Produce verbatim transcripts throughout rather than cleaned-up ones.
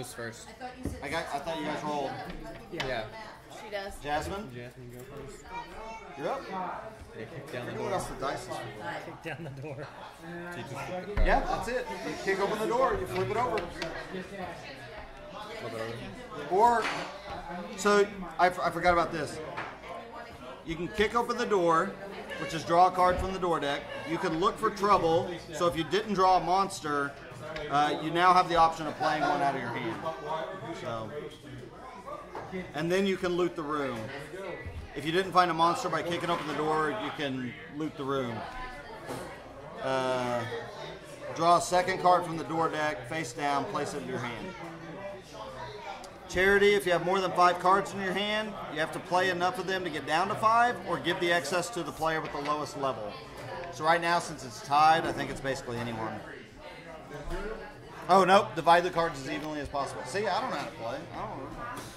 goes first. I got. I thought you guys rolled. Yeah. yeah. She does. Jasmine? Jasmine, go first. You're up. Yeah, kick down the door. What else the dice is for? Kick down the door. Yeah, that's it. You kick open the door, you flip it over. Flip it over. Or, so, I, I forgot about this. You can kick open the door, which is draw a card from the door deck. You can look for trouble, so if you didn't draw a monster, uh, you now have the option of playing one out of your hand. So, and then you can loot the room. If you didn't find a monster by kicking open the door, you can loot the room. Uh, draw a second card from the door deck, face down, place it in your hand. Charity, if you have more than five cards in your hand, you have to play enough of them to get down to five, or give the excess to the player with the lowest level. So right now, since it's tied, I think it's basically anyone. Oh, nope, divide the cards as evenly as possible. See, I don't know how to play. I don't know.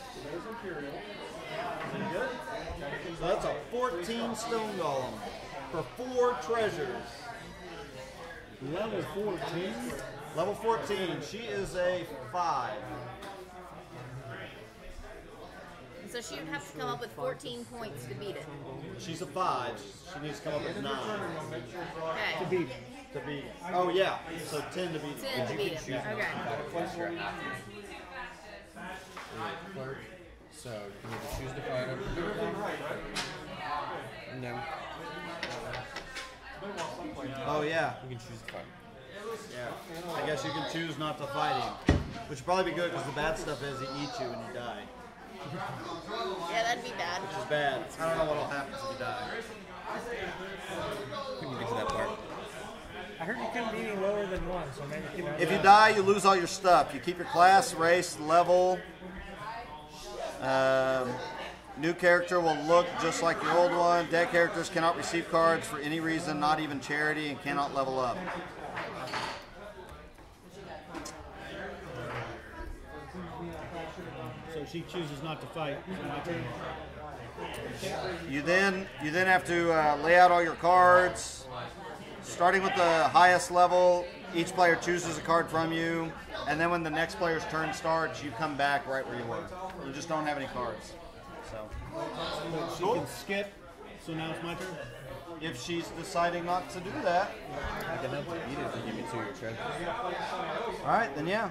Good? So that's a fourteen stone golem for four treasures. Level fourteen. Level fourteen. She is a five. So she would have to come up with fourteen points to beat it. She's a five. She needs to come up with nine. Okay. To beat. To beat. Oh yeah. So ten to beat. ten to beat it. Okay. So you can either choose to fight or no. Oh yeah. You can choose to fight. Yeah. I guess you can choose not to fight him, which would probably be good because the bad stuff is he eats you when you die. Yeah, that'd be bad. Which is bad. I don't know what'll happen if you die. We can get to that part. I heard you couldn't be any lower than one, so maybe you know. If you die, you lose all your stuff. You keep your class, race, level. Um, new character will look just like your old one. Dead characters cannot receive cards for any reason, not even charity, and cannot level up. So she chooses not to fight. You then you then have to uh, lay out all your cards. Starting with the highest level, each player chooses a card from you, and then when the next player's turn starts, you come back right where you were. You just don't have any cards. So She cool. can skip, so now it's my turn? If she's deciding not to do that. I can help you beat it and give me two of your treasures. Alright, then yeah.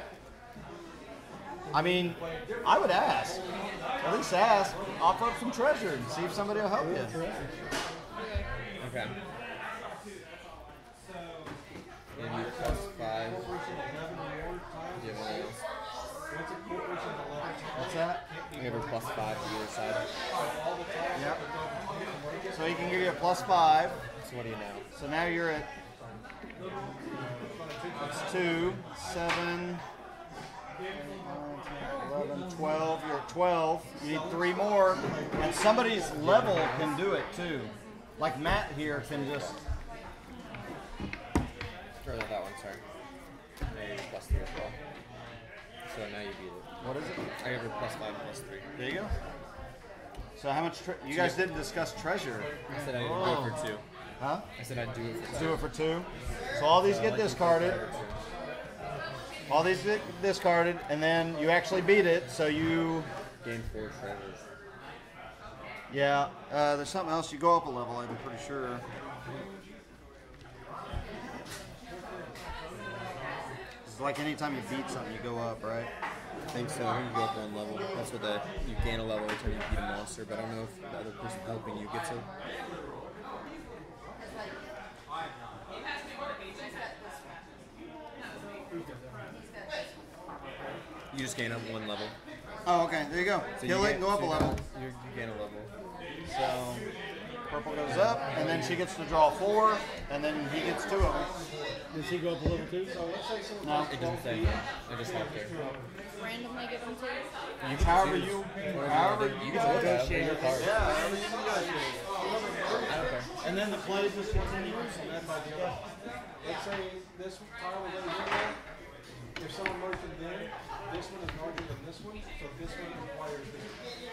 I mean, I would ask. At least ask. Offer up some treasure and see if somebody will help you. Okay. Give you plus five. Give her What's that? Give her plus five to either side. Yep. So he can give you a plus five. So what do you know? So now you're at it's two, seven, eleven, twelve. You're at twelve. You need three more. And somebody's level can do it too. Like Matt here can just. Or that one, sorry. Now you're plus three as well. So now you beat it. What is it? I give her plus five plus three. There you go. So how much? Tre you guys didn't discuss treasure. I said I'd oh. do it for two. Huh? I said I'd do it for two. Do it for two. So all these so get like discarded. All these get discarded, and then you actually beat it. So you gain four treasures. Yeah. Uh, there's something else. You go up a level. I'm pretty sure. It's like anytime you beat something, you go up, right? I think so. I think you go up one level. That's what the you gain a level every time you beat a monster. But I don't know if the other person helping you gets it. You just gain up one level. Oh, okay. There you go. So Kill you it get, and go up so a level. You, you gain a level. So purple goes up, and then she gets to draw four, and then he gets two of them. Does he go up a level two? No. It doesn't say. I just helped her. Randomly give them to you? You However choose. you, Or however you, you you guys. can negotiate your card. Yeah, however you negotiate. I don't care. And then the play just continues, and that's how you go. Let's say this tile goes in there, If someone motioned then, this one is larger than this one, so this one requires this.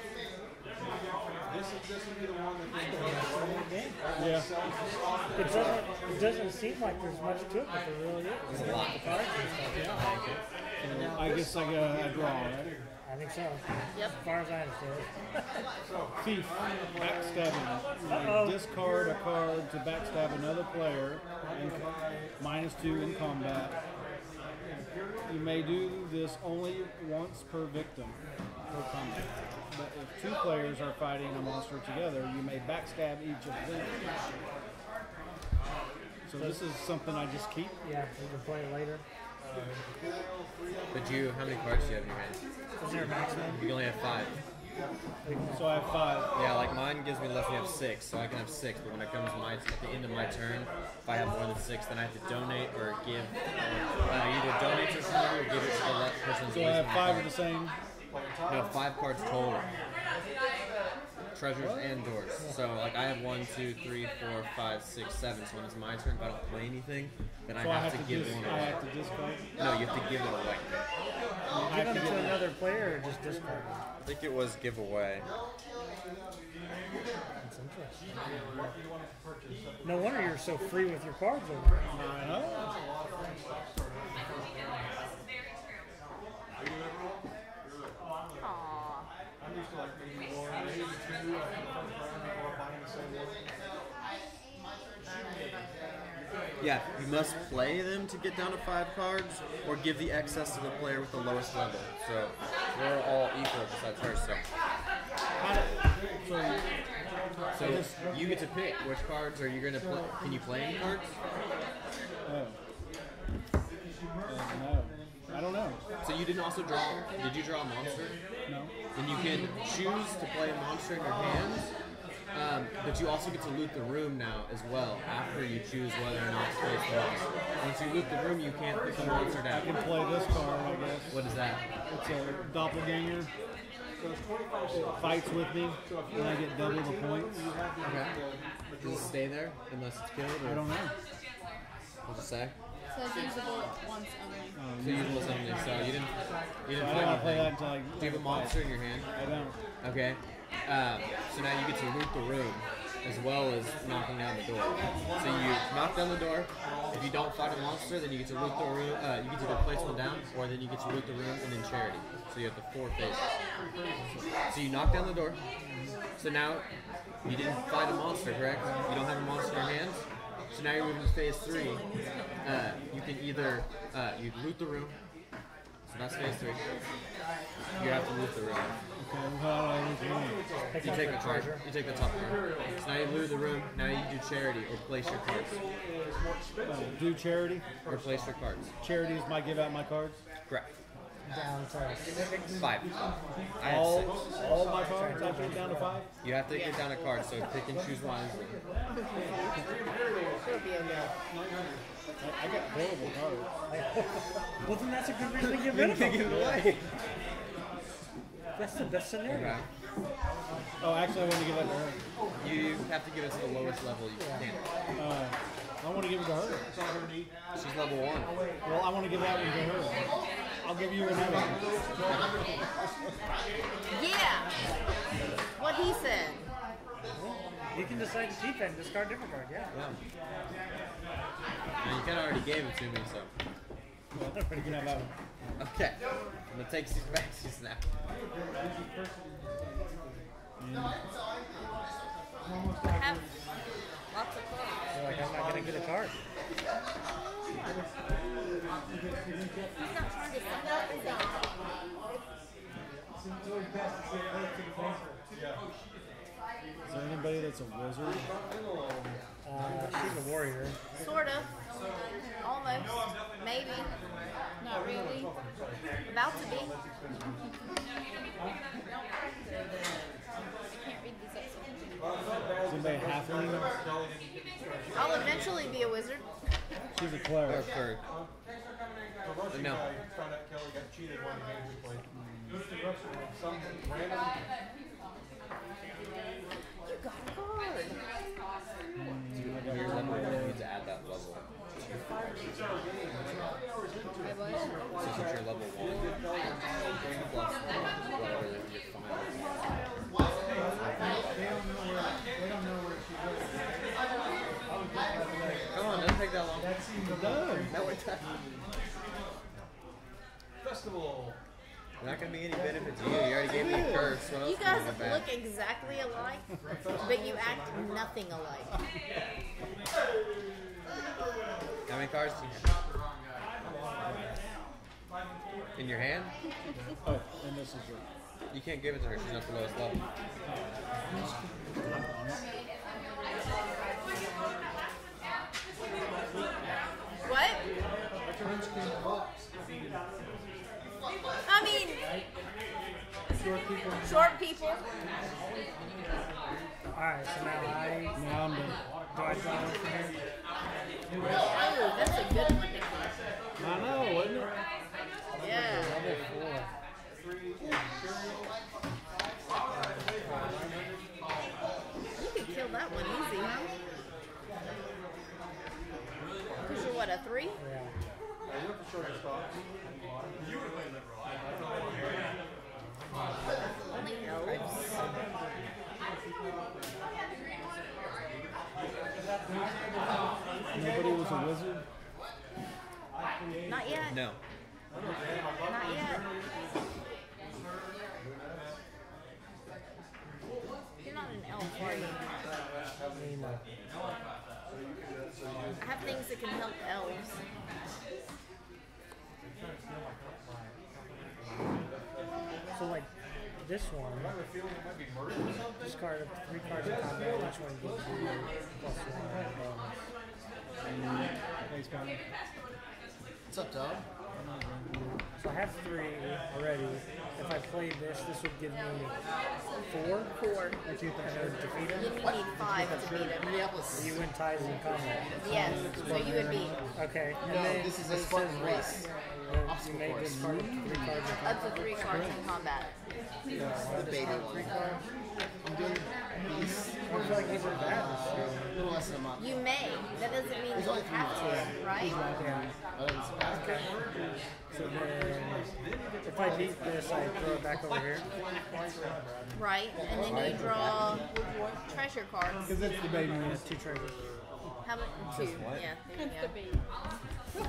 This is this would be the one that they Yeah. It doesn't, it doesn't seem like there's much to it, but there really is. There's a lot of cards and stuff, yeah. I guess I got a draw, right? I think so. Yep. As far as I understand. Thief, backstabbing. You Uh-oh. may discard a card to backstab another player, in, minus two in combat. You may do this only once per victim per combat. But if two players are fighting a monster together, you may backstab each of them. So this is something I just keep. Yeah, we can play it later. But you, how many cards do you have in your hand? Is there a maximum? You can only have five. So I have five. Yeah, like mine gives me lets me have six, so I can have six. But when it comes my at the end of my turn, if I have more than six, then I have to donate or give. Uh, either donate to somebody or give it to the left person's. So I have five of the same. No, five cards total. Treasures and doors. So like I have one, two, three, four, five, six, seven. So when it's my turn, if I don't play anything, then I So have, I have to, to give dis- one I away. have to discard. No, you have to give it away. Give them to another player or just discard them? I think it was giveaway. That's interesting. No wonder you're so free with your cards over there. I know. Aww. I'm used to like maybe one, maybe two, I think first round before buying the same one. Yeah, you must play them to get down to five cards, or give the excess to the player with the lowest level. So we're all equal besides her. So, So, so you get to pick which cards are you going to play. Can you play any cards? oh. Uh, no. I don't know. So you didn't also draw. Did you draw a monster? No. Then you can choose to play a monster in your hands. Um, but you also get to loot the room now as well after you choose whether or not to place the monster. Once you loot the room, you can't pick the monster I down. can play this card, I guess. What is that? It's a doppelganger. It fights with me, and I get double the points. Okay. Does it stay there unless it's killed? Or I don't know. What's it say? Says usable once only. So you usable something. So you didn't. You didn't I play don't want to play that anything. until I. Do you have a monster in your hand? I don't. Okay. Um, so now you get to loot the room as well as knocking down the door. So you knock down the door. If you don't fight a monster, then you get to loot the room. Uh, you get to either place one down, or then you get to loot the room and then charity. So you have the four phases. So you knock down the door. So now you didn't fight a monster, correct? You don't have a monster in your hands. So now you're moving to phase three. Uh, you can either uh, you loot the room. So that's phase three. You have to loot the room. Okay, well, how do I loot the room? You take the card. You take the top card. So now you loot the room. Now you do charity or place your cards. Uh, do charity. Or place your cards. Charity is my give out my cards. Correct. Down to six. Five. I had All, six. all my cards. I have to get down to five. You have to get down a card, so pick and choose wisely. I, I got horrible cards. Well, then that's a good reason to get rid of them. Give it away. That's the best scenario. Okay. Oh, actually, I want to give that to her. You have to give it to the lowest level you can. Uh, I want to give it to her. She's level one. Well, I want to give that one to her. I'll give you another one. Yeah. What he said. You can decide to keep it and discard different card, yeah. Yeah. And you kind of already gave it to me, so. You can have that one. Okay. I'm gonna take these back just now. Have lots of cards. So like, I'm not going to get a card. He's not trying to send out, is he? Is there anybody that's a wizard? Uh, she's a warrior. Sort of. Almost. Maybe. Not really. About to be. I can't read these up. Is anybody a halfling? I'll eventually be a wizard. She's a Or cleric. third. No. found out Kelly got cheated one game we played. Some random. You got a card. Your level one, you need to add that level. I have what? So since you're level one, two plus whatever your final is. Come on, doesn't take that long. It does. That works out. Festival. Not gonna be any benefit to you. You already gave me a curse. What else You can guys give back? look exactly alike, but you act nothing alike. How many cards do you have? In your hand? Oh, and this is it. You can't give it to her. She's not the lowest level. What? Munchkin Deluxe. I mean, Short people. short people. Alright, so now I. Now I'm done. Do I draw one from here? Oh, that's a good one to keep. I know, wasn't it? Yeah. Level four. You could kill that one easy, huh? Because you're what, a three? Yeah. Only elves. Nobody was a wizard. Not yet. No. Not yet. You're not an elf, are you? I have things that can help elves. So like this one, discard three cards in combat, each one gives you plus one bonus. Thanks, Connor. What's up, dog? So I have three already. If I played this, this would give me four. Four. And then defeat him. You need five to beat him. You win ties in combat. Yes, so you would be Okay. And No, then this is a it Spartan says race. that You may discard three cards in up to three cards in combat. The baby one. I'm doing these. I feel like these are bad. A little less than a month. You may. That doesn't mean you have to, right? Okay. So then, if I beat this, I throw it back over here. Right, and then you draw treasure cards. Because it's the baby one. Two treasures. How about two? Yeah, there you go.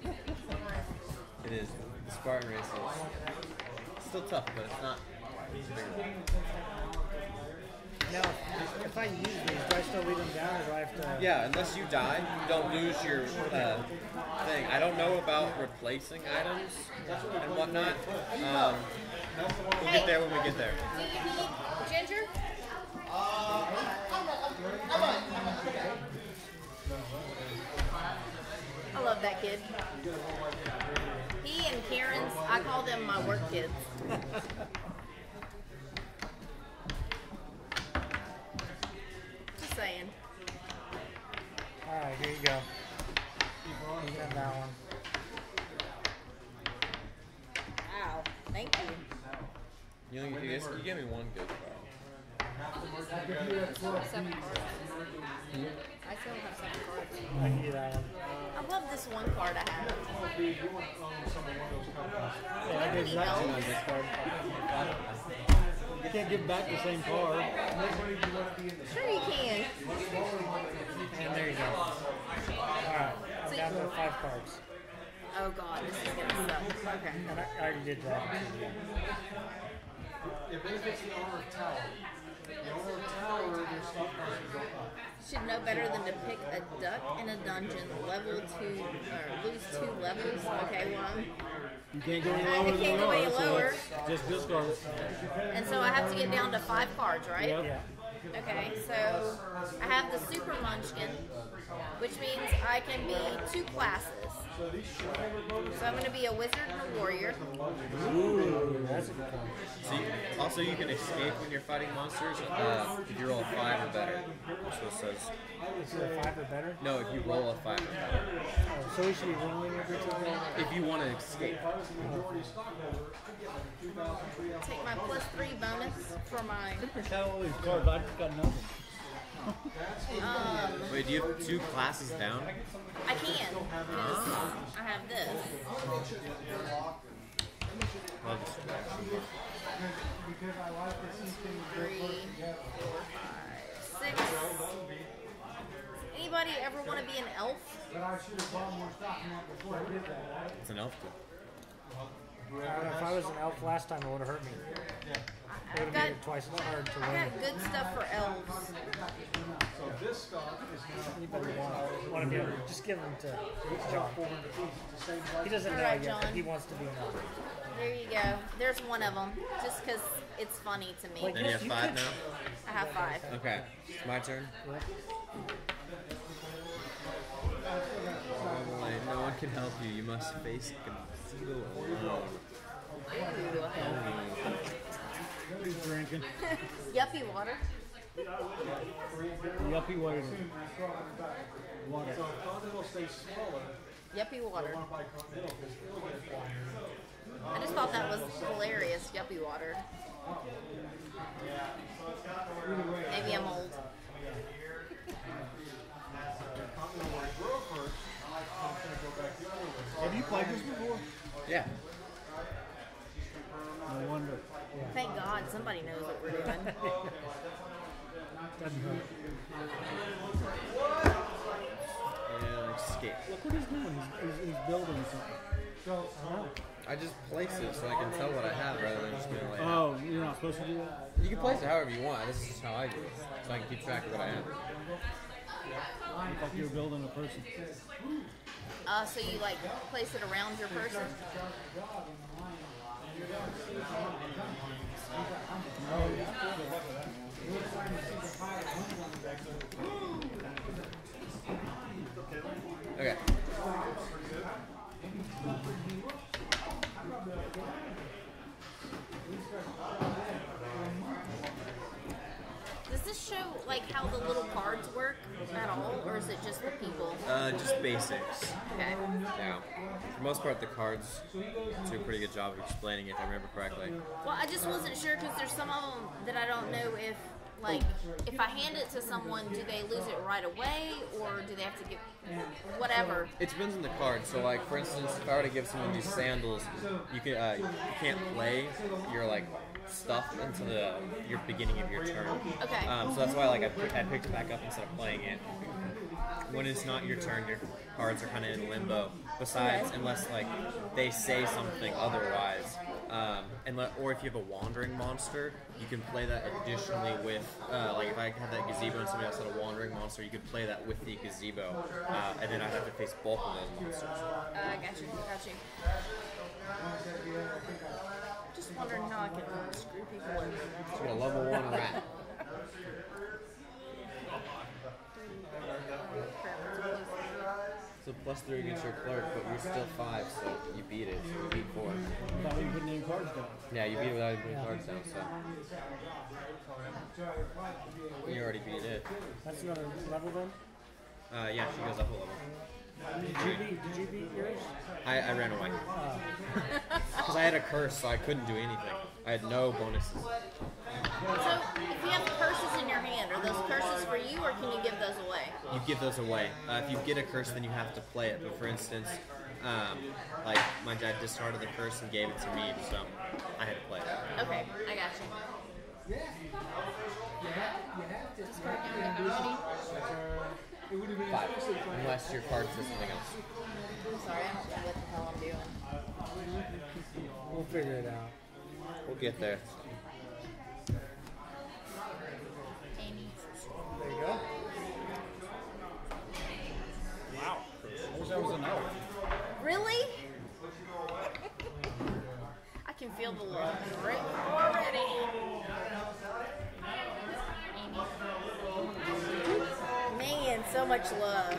It is. The Spartan race is still tough, but it's not. Now, if I use these, do I still leave them down, or do I have to? Yeah, unless you die, you don't lose your uh, thing. I don't know about replacing items and whatnot. Um, we'll get there when we get there. Do you need ginger? I love that kid. He and Karen's, I call them my work kids. Just saying. Alright, here you go. You can have that one. Wow, thank you. You, know, you, guys, you gave me one good card. Seven cards. I still have seven cards. I can do that one. I love this one card I have. Yeah, I gave Any that to elves? you this card. You can't give back the same card. Sure you can. And there you go. Alright, I'm down to five cards. Oh god, this is gonna suck. Okay. And I, I already did that. It benefits the owner of tower. The owner of tower, their stock price will go up. Should know better than to pick a duck in a dungeon, level two, or lose two levels. Okay, one. You can't go any I lower than can't you go are, any so lower. it's just discard it. And so I have to get down to five cards, right? Yep. Yeah. Okay, so I have the Super Munchkin, which means I can be two classes. So I'm going to be a wizard and a warrior. Ooh, that's a good one. So you, also, you can escape when you're fighting monsters uh, if you roll a five or better. That's what it says. Is it a five or better? No, if you roll a five or better. Oh, so we should be rolling every time? If you want to escape. Take my plus three bonus for my. I got all these cards, but I just got nothing. Um, Wait, do you have two classes down? I can, because I have this. Love this distraction. Three, four, five, six. Anybody ever want to be an elf? It's an elf too. I don't know, if I was an elf last time, it would have hurt me. It would I've have made got, it twice as hard to I win. got good stuff for elves. Anybody want, want to be able to just give them to John. He doesn't know Alright, yet, but John. he wants to be an elf. There you go. There's one of them, just because it's funny to me. Then you have five now? I have five. Okay. It's my turn. Oh boy, no one can help you. You must face Gazebo alone. Ooh. What are you drinking? Yuppie water. Yuppie water. Water. Yuppie water. I just thought that was hilarious. Yuppie water. Maybe I'm old. Have you played this before? Yeah. No wonder. Thank God somebody knows what we're doing. Doesn't hurt. Yeah, like skate. Look what he's doing. He's, he's, he's building something. I just place it so I can tell what I have rather than just being like, Oh, you're not supposed to do that? you can place it however you want. This is just how I do it. So I can keep track of what I have. Looked like you were building a person. Uh, so you like place it around your person? Okay. Does this show like how the little cards work at all, or is it just the people? Uh, just basics. Okay. Yeah. For the most part, the cards do a pretty good job of explaining it, if I remember correctly. Well, I just wasn't sure because there's some of them that I don't know if, like, if I hand it to someone, do they lose it right away, or do they have to give whatever? It depends on the card. So, like, for instance, if I were to give someone these sandals, you can uh, you can't play your like stuff into the your beginning of your turn. Okay. Um, so that's why like I, I picked it back up instead of playing it. When it's not your turn, your cards are kind of in limbo. Besides, unless like they say something otherwise, um, and let, or if you have a wandering monster, you can play that additionally with uh, like if I have that gazebo and somebody else had a wandering monster, you could play that with the gazebo, uh, and then I'd have to face both of those monsters. Uh, I got you, got you. Just wondering how I can screw people in. So you got a level one rat. So plus three against your clerk, but you're still five, so you beat it. So you beat four. Without even putting any cards down. Yeah, you beat it without even putting cards down, so you already beat it. That's another level then? Uh, yeah, she goes up a level. Did you beat, did you beat yours? I, I ran away. Because I had a curse, so I couldn't do anything. I had no bonuses. So, if you have curses in your hand, are those curses for you, or can you give those away? You give those away. Uh, if you get a curse, then you have to play it. But for instance, um, like my dad discarded the curse and gave it to me, so I had to play it. Okay, I got you. Discard your ability. Five. Unless your card says something else. I'm sorry, I don't know what the hell I'm doing. We'll figure it out. We'll get there. Amy. There you go. Wow. I wish that was an elf. Really? I can feel the love right already. Amy. Man, so much love.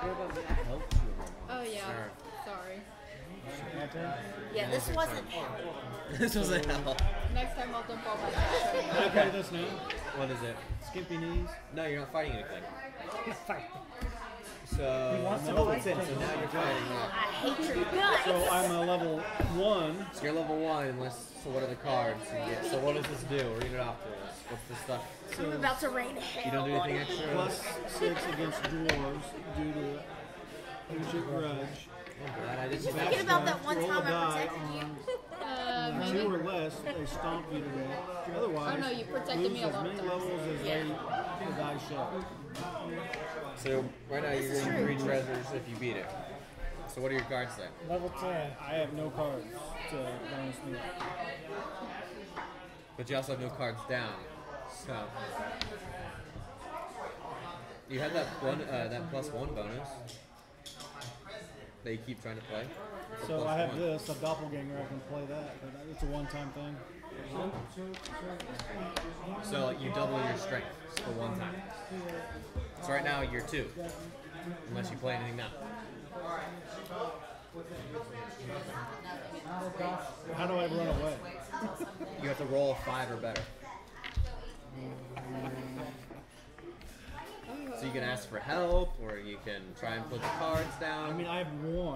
Oh, yeah. Sure. Sorry. My turn? Yeah, this wasn't hell. This was a hell. Next time I'll dump all my Can I play this now? What is it? Skimpy knees. No, you're not fighting anything. Fight. So, wants to no, fight it's in, so things. now you're fighting. I hate your guts. So I'm a level one. So you're level one, unless, so what are the cards you get? So what does this do? Read it off to us. What's the stuff? I'm about to rain hell. You don't do anything on extra? Plus six against dwarves due to ancient grudge. I'm glad I didn't Just backstab. thinking about that one Roll time a I die protected you. Uh, on maybe. two or less, they stomp you to death. Otherwise, Oh, no, you protected lose me a as lot many of times. levels as Yeah. they, the die show. So right now This you're is getting true. three treasures if you beat it. So what do your cards say? Level ten. I have no cards to bonus me. But you also have no cards down. So you have that one, uh, that plus one bonus that you keep trying to play. It's a So plus I have one. this, a doppelganger, I can play that, but it's a one-time thing. So like, you double your strength for one time. So right now you're two, unless you play anything now. How do I run away? You have to roll a five or better. So you can ask for help, or you can try and put the cards down. I mean, I have one.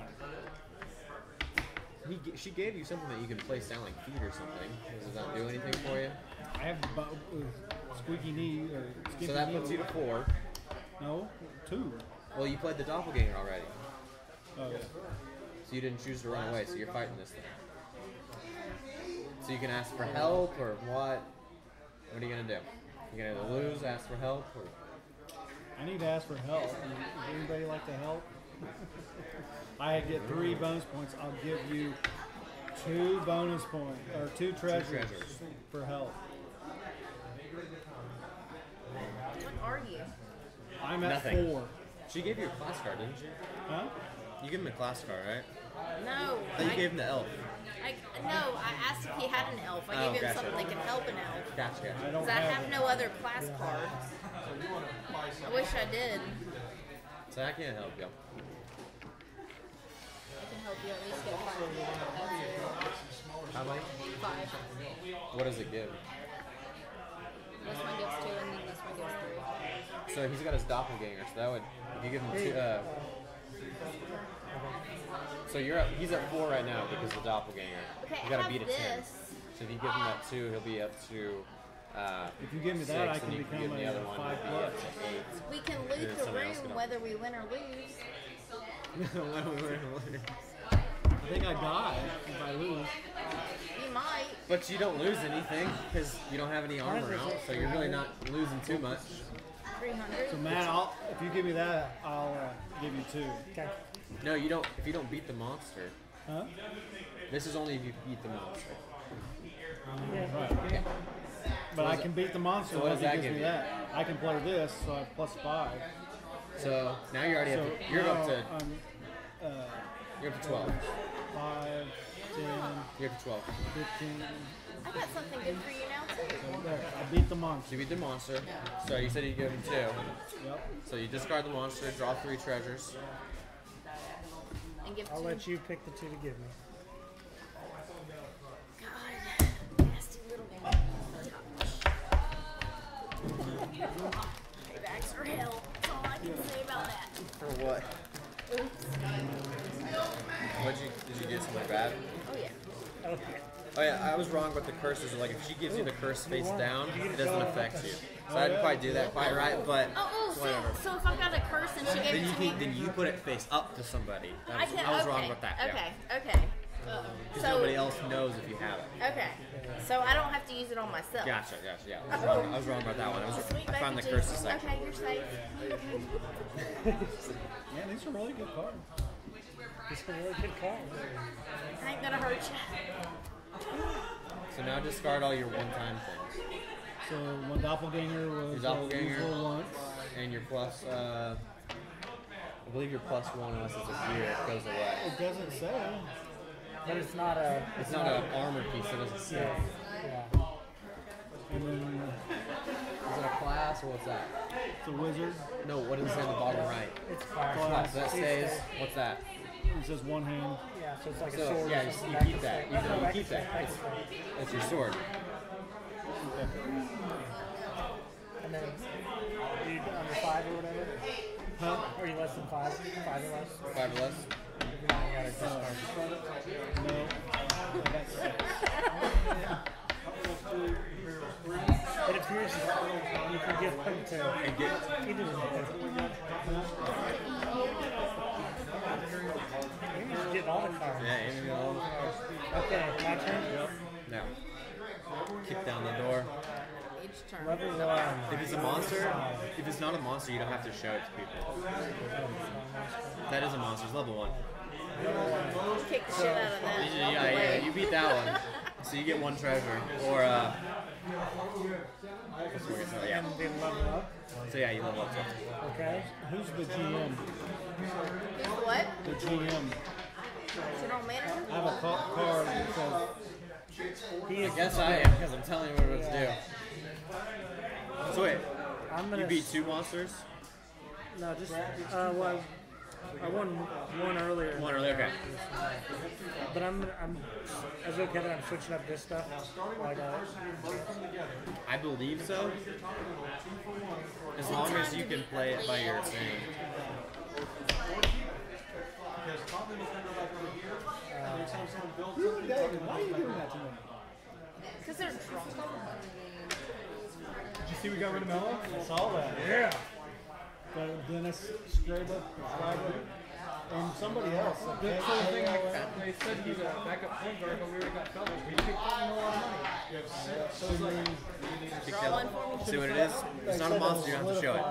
He, g- she gave you something that you can place down like feet or something. Does that do anything for you? I have bo- uh, squeaky knee or skippy So that knee. puts you to four. No, two. Well, you played the doppelganger already, Oh, yeah. so you didn't choose to run away. So you're fighting this thing. So you can ask for help or what? What are you gonna do? You're gonna either lose, ask for help, or I need to ask for help. Would anybody like to help? I get three bonus points. I'll give you two bonus points or two treasures, treasures. for help. What are you? I'm at Nothing. four. she gave you a class card, didn't she? Huh? You gave him a class card, right? No. I thought you I- gave him the elf. I, no, I asked if he had an elf. I Oh, gave him gotcha. something that can help an elf. Gotcha, gotcha. I don't Because I have, have it. no other class cards. I wish I did. So I can't help you. I can help you at least get five. How many? Five. What does it give? This one gives two, and then this one gives three. So he's got his doppelganger. So that would, if you give him two. Uh, so you're up, he's at four right now because of the doppelganger. Okay, You I gotta have beat a ten. this. So if you give him that two, he'll be up to. Uh, If you give me six, that, I and can you become give him the a other one, five it'll be plus. up to eight. We can Then loot the somebody else room can whether we win or lose. I think I die if I lose. You might. But you don't lose anything because you don't have any armor out, so you're really not losing too much. three hundred. So Matt, I'll, if you give me that, I'll uh, give you two. Okay. No, you don't. If you don't beat the monster, Huh? this is only if you beat the monster. Right. Yeah. But what I does can that- beat the monster so what if does he that gives give me you? that. I can play this, so I have plus five. So now you're already So up to, you're now up to I'm, uh, you're up to twelve. five, ten, You're up to twelve. fifteen. I got something good for you now too. So there, I beat the So monster. you beat the monster. So you said you give him two. Yep. So you discard the monster, draw three treasures. And give I'll two. let you pick the two to give me. God, nasty little paybacks are hell. That's all I can say about that. For what? Oops. What'd you did you get something bad? Oh yeah. Okay. Oh yeah, I was wrong about the curses. Like if she gives you the curse face down, it doesn't affect you. So I didn't quite do that quite right, but Oh, oh, whatever. so, so if I got a curse and she gave Then it you to me, can, then you put it face up to somebody. That I was, can. I was okay. wrong about that. Okay. Okay. Because So nobody else knows if you have it. okay. So I don't have to use it on myself. Gotcha, gotcha, yeah. I was wrong, I was wrong about that one. I, was, Sweet I found the baby curses Jesus. section. Okay, you're safe. Yeah, these are really good cards. This is a really good card. I ain't gonna hurt you. So now discard all your one-time things. So my doppelganger was Your doppelganger. uh, useful once. And your plus, uh, I believe your plus one, unless it's a gear, it goes away. It doesn't say. But it's not a. It's not an armor piece, it doesn't say. Yeah. And then Is it a class or what's that? it's a wizard. No, what does it say on the bottom right? It's class. Class, that says, what's that? It says one hand. Yeah, so it's like a So, sword. yeah, or you, something. you Back keep to that. straight. You, No, know, you back keep to that. straight, back to It's, straight. it's your sword. And then are you under five or whatever? Huh? Are you less than five? Five or less? Five or less. If you're not, you gotta discard. No. I got six. It appears that you can give them to And get, either of them. card. Yeah, aiming at all the cards. Okay, my turn. Yep. Now, kick down the door. Each turn. Level one. If it's a monster, if it's not a monster, you don't have to show it to people. That is a monster. It's level one. Kick the shit out of that. Yeah, yeah, yeah, you beat that one. So you get one treasure. Or, uh... yeah. And then level up. So yeah, you level up. So. Okay. Who's the G M? Who's what? The G M. General manager? I have a ca- card that says He is I guess I am, because I'm telling you what to do. So wait, I'm gonna you beat two monsters? No, just uh, well, I won one earlier. One earlier, okay. But I'm, I'm, as okay that I'm switching up this stuff. Like, uh, I believe so. As long as you can play it by your thing. You and David, why are you doing that to me? Because they're drunk. Did you see we got rid of Mello? I saw that. Yeah. Got Dennis, Scraba, Scraba, and somebody else. The sort of thing like that. They said he's a backup point guard, but we already got fellas. We picked up a lot of money. So it's like, Kick down. See what it is? It's not a monster, you don't have to show it.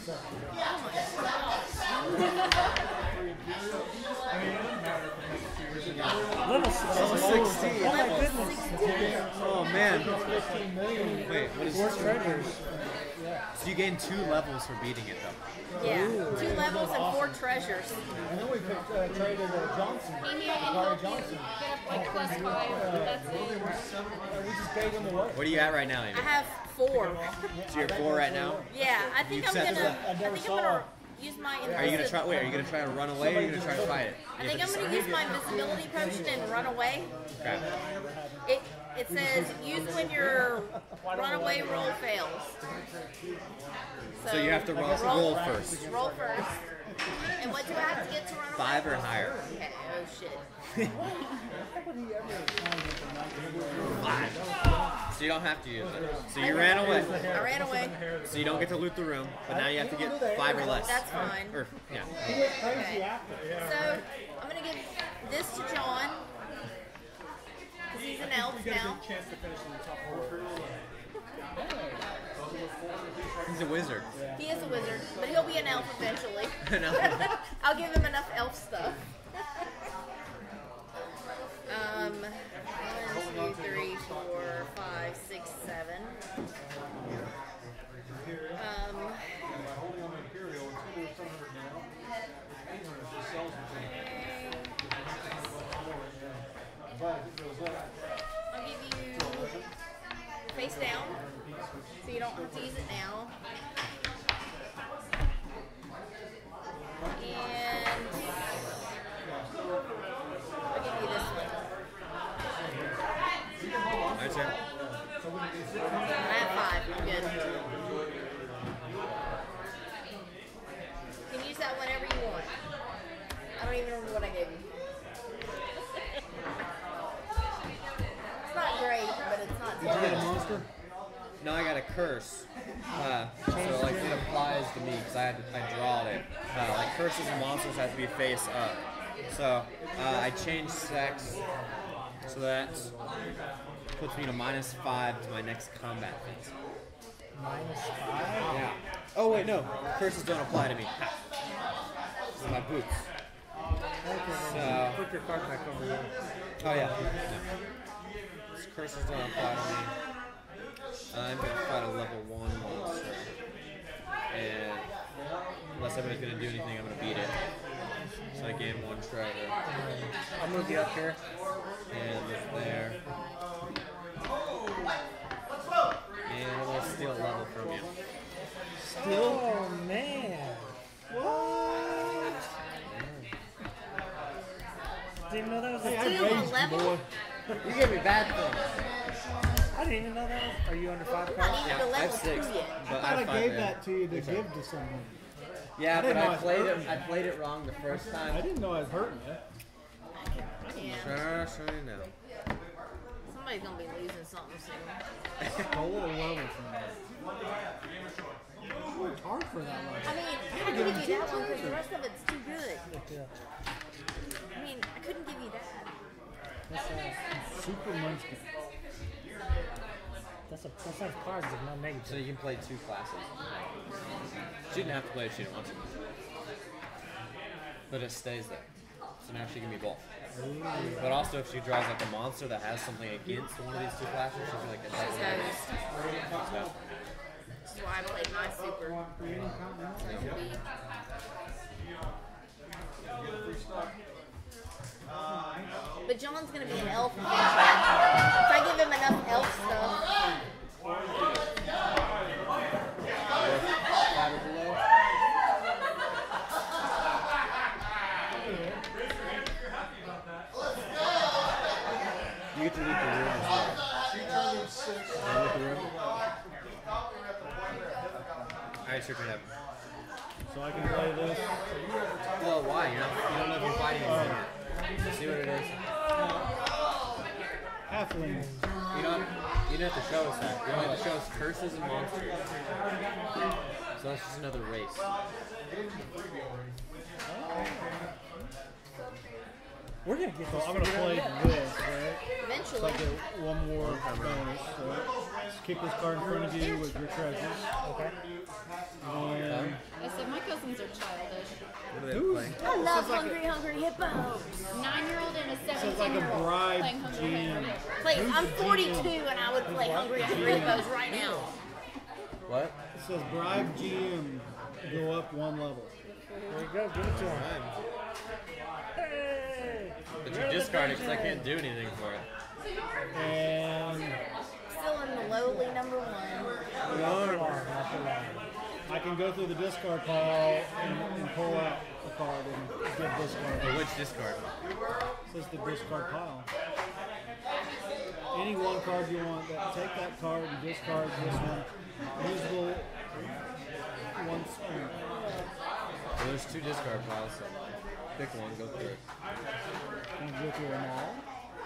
I mean, it doesn't matter if it makes two years ago. level Level six. sixteen. Oh my goodness. Oh man. fifteen million. Wait, what is Four this? treasures. So you gain two levels for beating it though. Yeah. Two levels and four treasures. And then we picked, uh, traded uh, Johnson. He can help you get up like plus five. That's it. Uh, we just gave him away. What are you at right now, I Amy? have four. So you're four right now? Yeah, I think You've I'm set gonna. this I think I'm gonna use my. Are you gonna try? Wait, are you gonna try to run away? Or are you gonna try to fight it? I think I'm gonna use my invisibility potion and run away. Okay. It it says use when your runaway roll fails. So you have to roll, roll first. Roll first. And what do I have to get to run away? Five or higher. Okay. Oh shit. Five. So you don't have to use it. So you ran away. I ran away. So you don't get to loot the room, but now you have to get five or less. That's fine. Or yeah. Okay. So I'm gonna give this to John. Cause he's an elf now. Chance to finish in the top four. He's a wizard. He is a wizard, but he'll be an elf eventually. An elf. I'll give him enough elf stuff. um, one, two, three, four, five, six, seven. Um, I'll give you face down, so you don't have to use it now. And I'll give you this one. My turn. I have five. I'm good. You can use that whenever you want. I don't even remember what I gave you. It's not great, but it's not Did you get a terrible. monster? No, I got a curse. Uh, so like it applies to me because I had to, I drawed it. Uh, like curses and monsters have to be face up. So uh, I changed sex, so that puts me to minus five to my next combat phase. Minus five. Yeah. Oh wait, no. Curses don't apply to me. Ha. This is my boots. So. Put your card back over here. Oh yeah. No. These curses don't apply to me. I'm gonna fight a level one monster, and unless anybody's gonna do anything, I'm gonna beat it. So I gain one treasure, I'll move you up here. and it's there. And I'm gonna steal a level from you. Oh man. What? Didn't know that was a Steal a level? You gave me bad things. I didn't even know that was. Are you under five I'm not cards? even Yeah, to I have level two six, yet. but I I thought I have five gave there. that to you to give to someone. Yeah, I but didn't know I I played it. hurt I played it wrong the first I time. didn't know I was hurting you. Yeah. Sure, sure, no. Somebody's gonna be losing something soon. A little level from that. You worked hard for that one. I mean, I couldn't give you that one because the rest of it's too good. I mean, I couldn't give you that. Super Munchkin. That's a plus five cards with no negative. So you can play two classes. She didn't have to play if she didn't want to. But it stays there. So now she can be both. Ooh. But also if she draws like a monster that has something against one of these two classes, she'll be like a She's dead host. so, This is why I played my super. But John's gonna be an elf eventually. If I give him enough elf stuff. you get to leave the room as well. You leave the room? Alright, sure can happen. So I can play this. Well, why? You know, you don't know if you're fighting anything yet. See what it is? Halfling. You don't, you don't have to show us that. You only have to show us curses and monsters. So that's just another race. We're gonna get So this. I'm gonna play this, right? So Eventually. I get one more bonus. Right? Just keep this card in front of you with your treasures. Okay. And I said my cousins are childish. What are they playing? I love Hungry Hungry Hippos. Nine-year-old and a so it's like a seventeen-year-old bribe playing Hungry G M. Hungry. Please, I'm forty-two and I would play Hungry Hungry Hippos right now. What? It says bribe G M, go up one level. There you go. Give it to him. Hey! But you discard it because I can't do anything for it. And Still in the lowly number one. Not for long. Not for long. I can go through the discard pile and, and pull out a card and give this Or card. which discard? It says the discard pile. Any one card you want, that take that card and discard this one. Usable once only. So there's two discard piles, so pick one, go through it. Can you go through them all?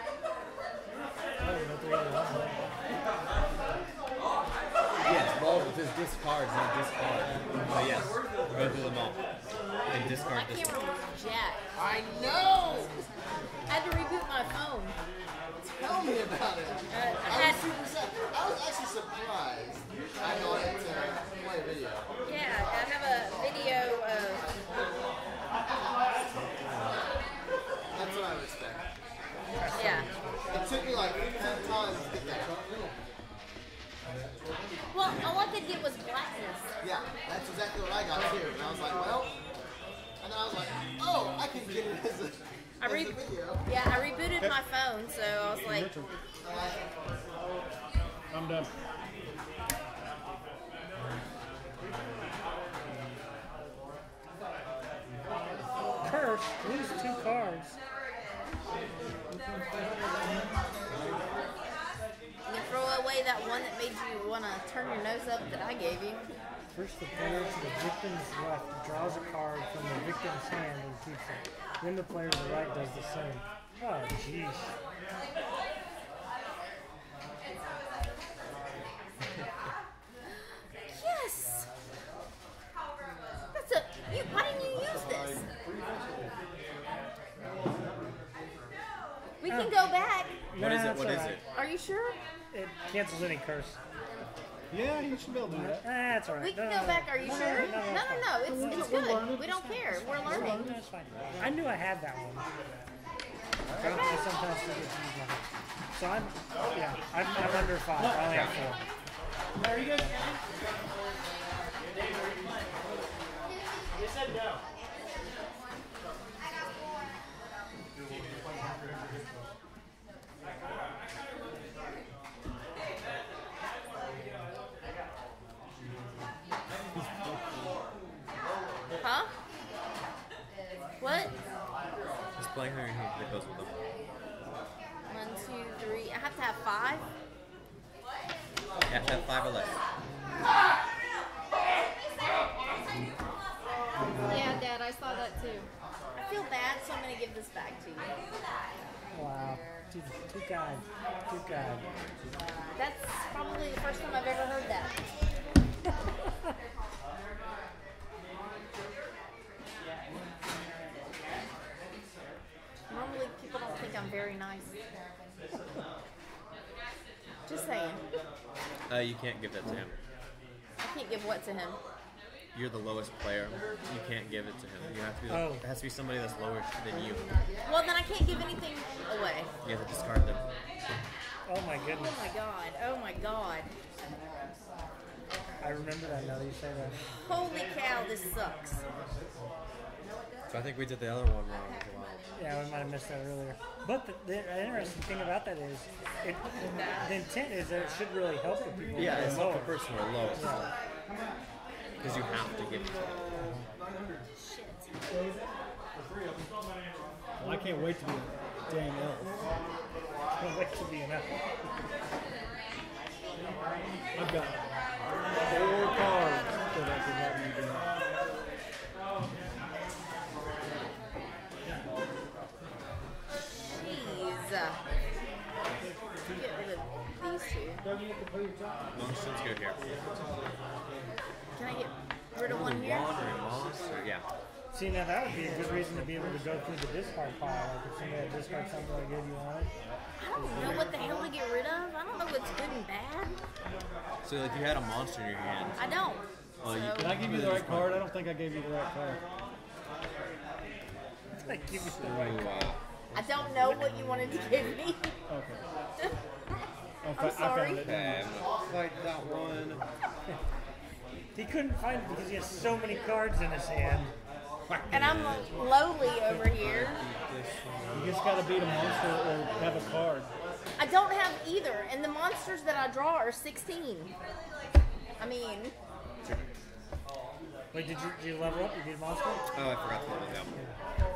Yes, well, if it's discards, not discard. So yes, go through them all. And My discard this camera one. was jacked. I know! I had to reboot my phone. Tell me about it. Uh, I I had, was super sad. I was actually surprised. I wanted to play a video. yeah, I have a video of, That's what I would expect. yeah. It took me like ten times to get that. Well, all I could get was blackness. Yeah, that's exactly what I got too. And I was like, well, and then I was like, oh, I can get it as a, I as re- a video. Yeah, I rebooted my phone, so I was like, Richard. I'm done. Curse. Lose two cards. you can throw away that one that made you want to turn your nose up that I gave you. First, the player to the victim's left draws a card from the victim's hand and keeps it. Then the player to the right does the same. Oh, jeez. Yes! That's a, you, why didn't you use this? We can go back. What is Nah, it? What that's is all it? Are you sure? It cancels any curse. Yeah, you should be able to do that. Ah, that's alright. We can No, go no, back. Are you no, sure? no, No, no, no, no. It's, it's good. We don't care. We're No, learning. that's fine. I knew I had that one. I sometimes forget to use my hand. So I'm, yeah, I'm, I'm under five. I only have four. Are you good? Huh? What? Just playing her and that goes with them. One, two, three. I have to have five? You have to have five or less. Yeah, Dad, I saw that too. I feel bad, so I'm going to give this back to you. Wow. Too, too kind. Too kind. That's probably the first time I've ever heard that. Normally people don't think I'm very nice. Just saying. Uh, you can't give that to him. I can't give what to him? You're the lowest player. You can't give it to him. You have to be. Oh. It has to be somebody that's lower than you. Well, then I can't give anything away. You have to discard them. Oh my goodness. Oh my god. Oh my god. I remember that now that you say that. Holy cow, this sucks. So I think we did the other one wrong as well. Yeah, we might have missed that earlier. But the, the interesting thing about that is, it, the intent is that it should really help the people. Yeah, who are it's not lower. the person who are lowest. Because you have to give it to them. Shit. Well, I can't wait to be a damn elf. Can't wait to be an elf. I've got four cards that I can help me do. Jeez. Get rid of these two. Monsters go here. Can I get rid of one here? Wandering monster, yeah. See, now that would be a good reason to be able to go through the discard pile. Like if somebody had discard something really good you wanted. I don't know what the hell to get rid of. I don't know what's good and bad. So like you had a monster in your hand. I don't. Oh, you- So- Did I give you the right card? I don't think I gave you the right card. Like, give you the right. Ooh, wow. I don't know what you wanted to give me. Okay. I I'm fa- I sorry. found it. Okay, I'm gonna fight that one. He couldn't find it because he has so many cards in his hand. And I'm lowly over here. You just gotta beat a monster or have a card. I don't have either. And the monsters that I draw are sixteen. I mean, Wait, did you, did you level up? You beat a monster? Oh, I forgot to level up.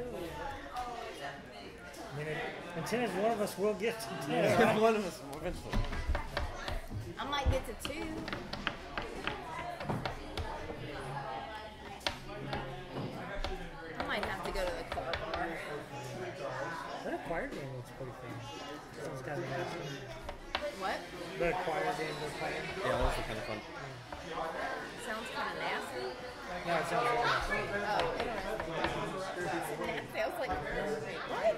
I mean, it, and ten is one of us will get to ten. Yeah, right? one of us eventually. I might get to two. I might have to go to the card bar. That acquired game looks pretty fun. Sounds kind of nasty. What? The acquired game they're playing. Yeah, those are kind of fun. Sounds kind of nasty. No, it sounds really nasty. Oh, it sounds like what?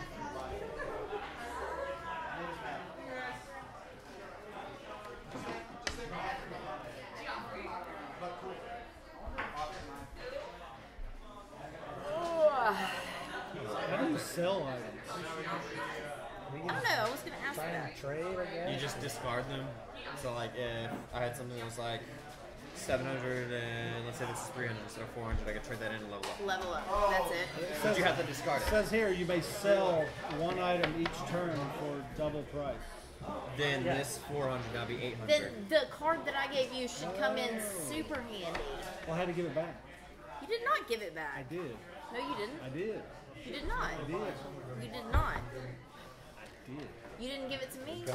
How do you sell items? I don't know. I was gonna ask Try that. and trade, I guess. You just discard them. So like if I had something that was like seven hundred and let's say this is three hundred instead of four hundred, I could trade that in and level up. Level up. That's it. But you have to discard It it. says here you may sell one item each turn for double price. Then Yeah. this four hundred now be eight Then hundred. the card that I gave you should come in super handy. Well, I had to give it back. You did not give it I back. did. No, you didn't. I did. You did not. I did. You did not. I did. You didn't give it to me.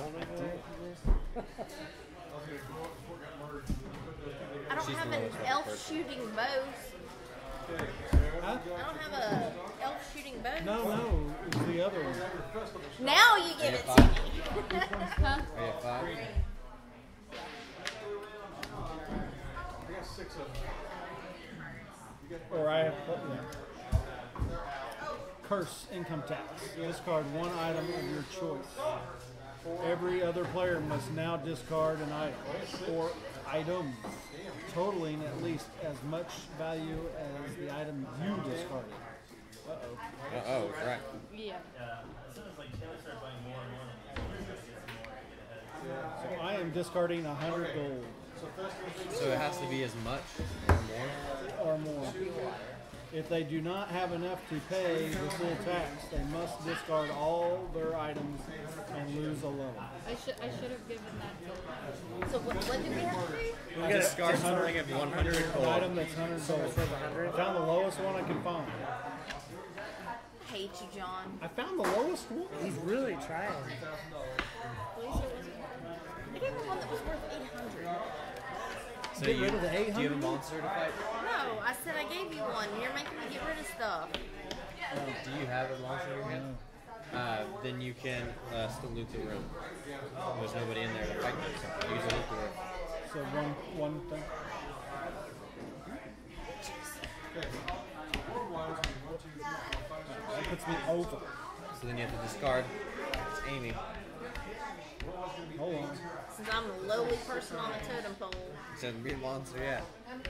I don't She's have the an lowest level elf person. shooting bows. Huh? I don't have a elf shooting bow. No, no, it was the other one. Now you give it to me. Huh? Are you at five? Or I have, yeah. Curse income tax. Discard one item of your choice. Every other player must now discard an item or items totaling at least as much value as the item you discarded. Uh-oh. Uh oh, right. Yeah. So I am discarding one hundred gold So it has to be as much or more. or more. If they do not have enough to pay the full tax, they must discard all their items and lose a level. I should I should have given that to So what, what do we have to do? You discard something of one hundred An gold. item that's one hundred gold. I found the lowest one I could find. Hate you, John. I found the lowest one. He's really trying. I gave him one that was worth eight hundred. So Get you, rid of the do you have a eight hundred? monster to fight? No, I said I gave you one. You're making me get rid of stuff. Do you have a monster in your hand? Uh, then you can uh, still loot the room. There's nobody in there to fight them, so you can loot the room. So one one thing. That puts me over. So then you have to discard. It's Amy. Hold on. Since I'm the lowly person on the totem pole. So be a monster, yeah.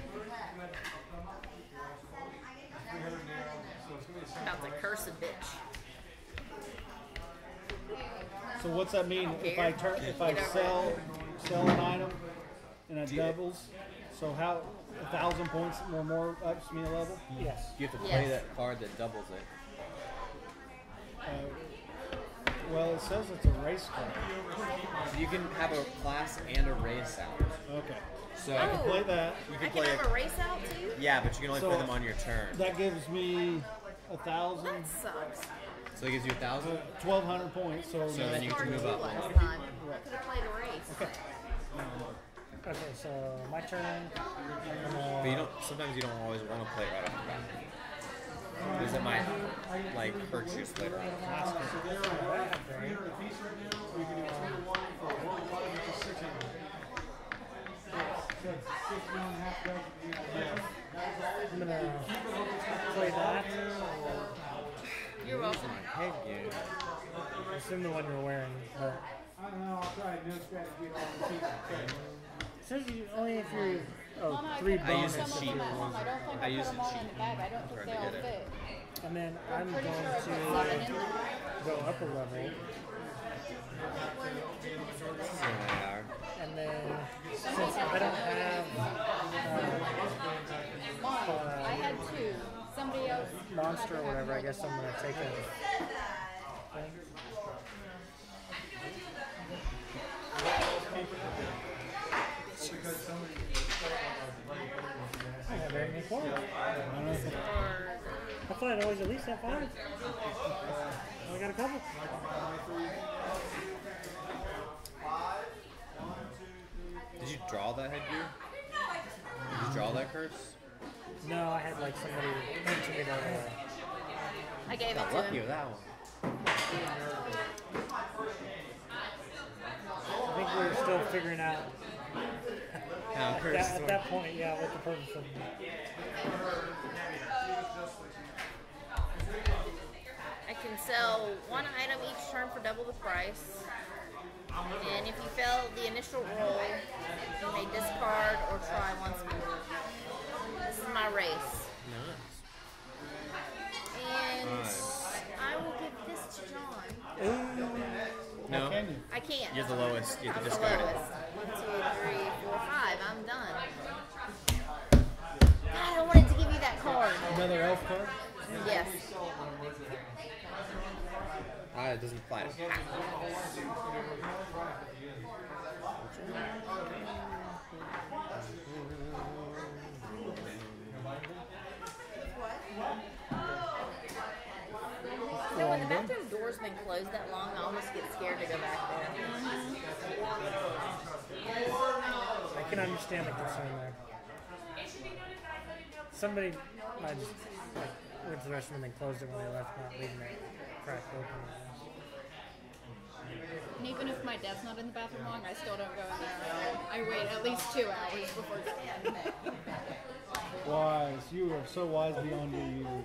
About to curse a bitch. So what's that mean if I turn if I sell sell an item and it doubles? So how a thousand points or more ups me a level? Yes. You have to play Yes. that card that doubles it. Uh, well, it says it's a race card. So you can have a class and a race out. Okay. So I can Oh. play that. you I can can play have a, a race out too? yeah, but you can only So- play them on your turn. That gives me a thousand, That sucks. So it gives you a thousand. twelve hundred points. So, So then you Hard can to move do up. last time. I could have played a race. Okay, so my turn. I'm But you don't. Sometimes you don't always want to play it right off the bat. Because it might like hurt you later on. I'm gonna play that. You're welcome. Headgear. I assume the one you're wearing, but it says you only if you oh Mama, I three put I use some a of sheet. them at home. I don't think I I, use put a them all sheet. in the bag. I don't think Trying they to all get it. fit. and then I'm Pretty going sure I put seven to in there. go up a level, So they are. and then since I don't have Mom, I had two. Somebody else. uh, monster or whatever, I guess I'm gonna take a. I have very many points. I thought I'd always at least have five. I got a couple. Did you draw that headgear? Did you draw that curse? No, I had like somebody come to me that uh, I gave it Got to lucky him. with that one. I think we were still figuring out How at curse that, at that point, yeah, what the purpose of I can sell one item each turn for double the price. And if you fail the initial roll, you may discard or try once more. This is my race. Nice. And Nice. I will give this to John. No, can you? I can't. you're the lowest. You have I'm to the discard lowest. it. One, two, three, four, five. I'm done. God, I wanted to give you that card. Another elf card? Yes. Ah, it doesn't apply to half. So when the bathroom door's been closed that long, I almost get scared to go back there. I can understand the concern there. Somebody I just like went to the restroom and then closed it when they left, not leaving it cracked open. And even if my dad's not in the bathroom long, I still don't go in there. I wait at least two hours before going in there. Wise. You are so wise beyond your years.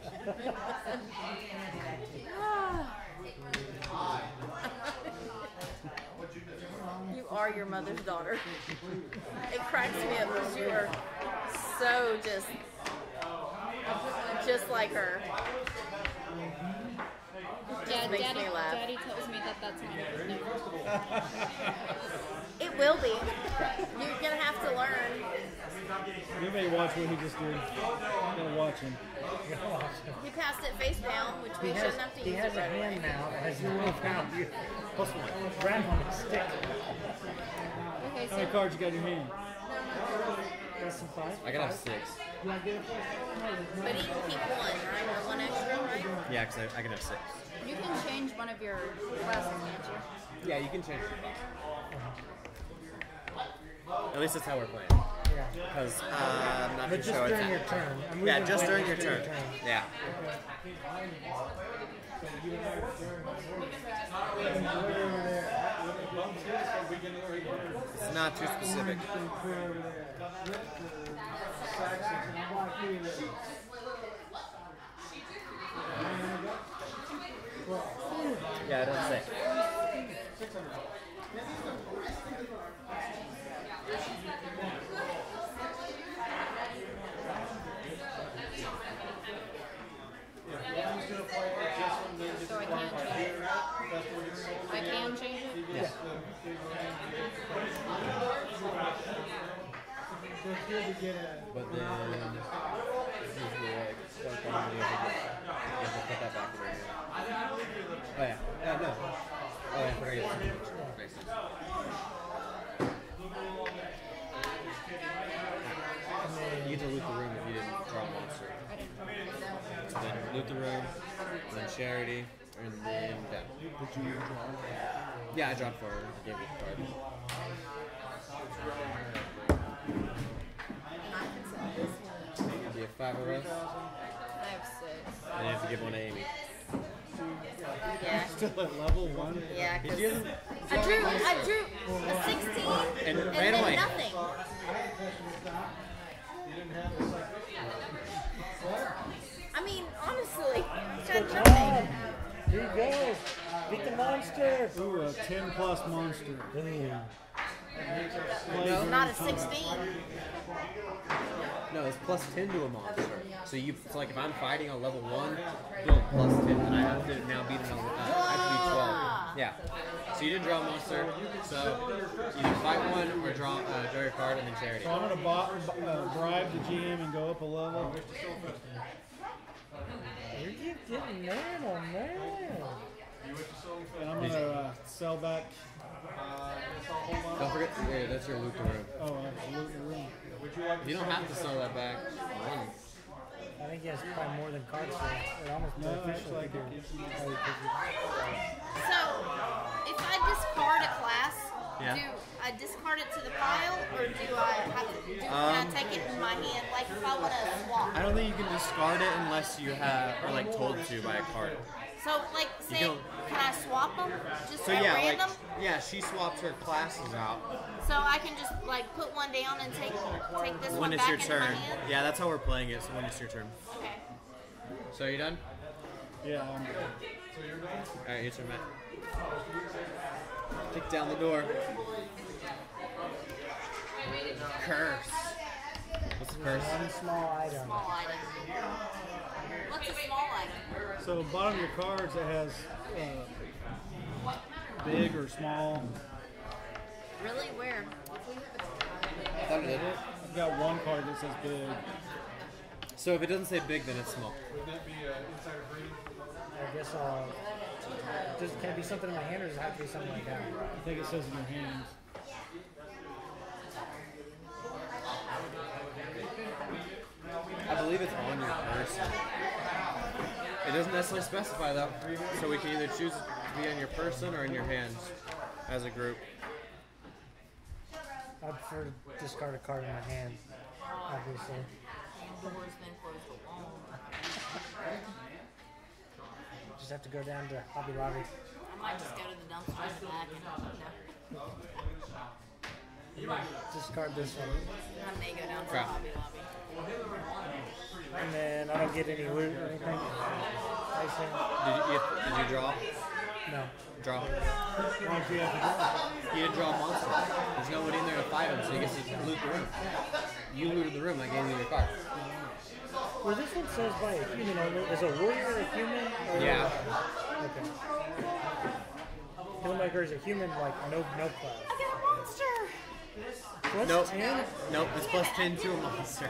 You are your mother's daughter. It cracks me up because you are so just, just like her. Dad, makes Daddy, me laugh. Daddy tells me that that's not his name. It will be. You're gonna have to learn. You may watch what he just did. I'm gonna watch him. He passed it face down, which He we has, shouldn't have to he use has it a right away. hand now that has no pound. You're supposed to grab on a stick. Okay, How many so cards you got in your hand? Less than five? I gotta have six. But he can keep one, right? Or one extra, right? Yeah, because I, I can have six. you can change one of your classes, can't you? Yeah, you can change it. At least that's how we're playing. Yeah. Because uh, I'm not But too just sure. during it's your turn. I'm yeah, moving just away during your from turn. Yeah. It's not too specific. Yeah, it doesn't say. So I can't change it. I can change it? Yeah. But then, usually like, start on the other day. You have to put that back over here. Oh yeah, yeah, no. Oh yeah, I forgot you had some makes sense. You get to loot the room if you didn't draw a monster. So then loot the room, then charity, and then down. Did you draw? Yeah, I dropped for her. I gave you the card. Do you have five of us? I have six. And you have to give one to Amy. Yeah. Still at level one. Yeah, Did because you? I drew, I drew a sixteen And and, ran then away. nothing. I mean, honestly, got nothing. Here you go. Beat the monster. Ooh, a ten plus monster. No, not a sixteen. No, it's plus ten to a monster. So you, so like if I'm fighting on level one, boom, plus ten, and I have to now beat another. Uh, I have to be twelve. Yeah. So you didn't draw a monster. So either fight one or draw, uh, draw your card and then charity. So I'm gonna bo- uh, bribe the G M and go up a level. You keep getting mad on that. And I'm gonna uh, sell back. Don't forget, yeah, that's your loot the room. Oh, absolutely room. You don't have to sell that back once. I think he has probably more than cards for it. It almost No, beneficial actually, I if you could do. give you Oh, because you- So, if I discard a class, Yeah. do I discard it to the pile, or do I have to? Do, can Um, I take it in my hand? Like if I want to swap. I don't think you can discard it unless you have, or like told to by a card. So, like, say, don't- can I swap them just So at yeah, like, random? yeah, she swapped her classes out So I can just like put one down and take take this when one it's back your into turn. my hand. Yeah, that's how we're playing it. So when it's your turn. Okay. So are you done? Yeah, I'm good. All right, your turn, Matt. Kick down the door. Curse. What's the curse? One small item. Small item. What's a small item? So bottom of your cards, it has uh, big or small. Really? Where? I thought it did. I've got one card that says big. So if it doesn't say big, then it's small. I guess I'll. Does, can it be something in my hand, or does it have to be something like that? I think it says in your hands. I believe it's on your person. It doesn't necessarily specify though, so we can either choose to be on your person or in your hands as a group. I prefer to discard a card in my hand, obviously. Doors been closed a long time. Just have to go down to Hobby Lobby. I might just go to the dumpster in the back and you know, Discard this one. I may go down to Crap. Hobby Lobby. And then I don't get any loot or anything. Icing. Did you, did you draw? No. Draw. Why don't you have to draw? He didn't draw a monster. There's nobody in there to fight him, so he gets to loot the room. You looted the room, I gave you your card. Well, this one says by a human only. Is a warrior a human? Or Yeah. Okay. Filmmaker is a human, like no no class. I got a monster! Plus Nope. ten? Nope, it's plus ten to a monster.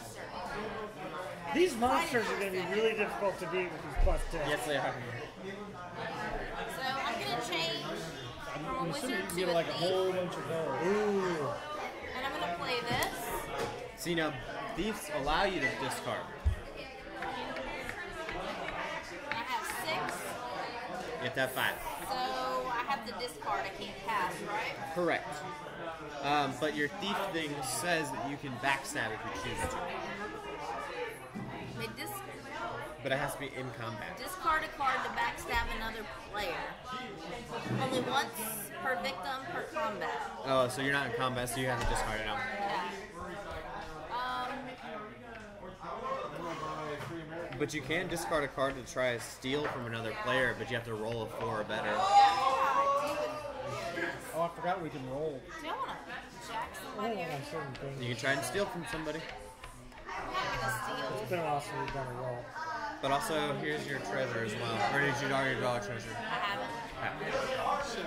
These monsters are going to be really difficult to beat with these plus ten. Yes, they are. So I'm gonna change from a I'm assuming wizard you to get a like a thief, whole bunch of colors. Ooh. and I'm gonna play this. See, now, thieves allow you to discard. I have six, You have to have five. so I have to discard. I can't pass, right? Correct. Um, but your thief thing says that you can backstab if you choose to. They dis- But it has to be in combat. discard a card to backstab another player. Only once per victim per combat. Oh, so you're not in combat, so you have to discard it now. Yeah. Um, But you can discard a card to try to steal from another player, but you have to roll a four or better. Oh, I forgot we can roll. Do you want to jack I somebody don't over know here? certain things. You can try and steal from somebody. I'm not gonna steal. It's been a while since we've done a roll. But also, here's your treasure as well. Or did you already draw a treasure? I haven't. Yeah. Shit.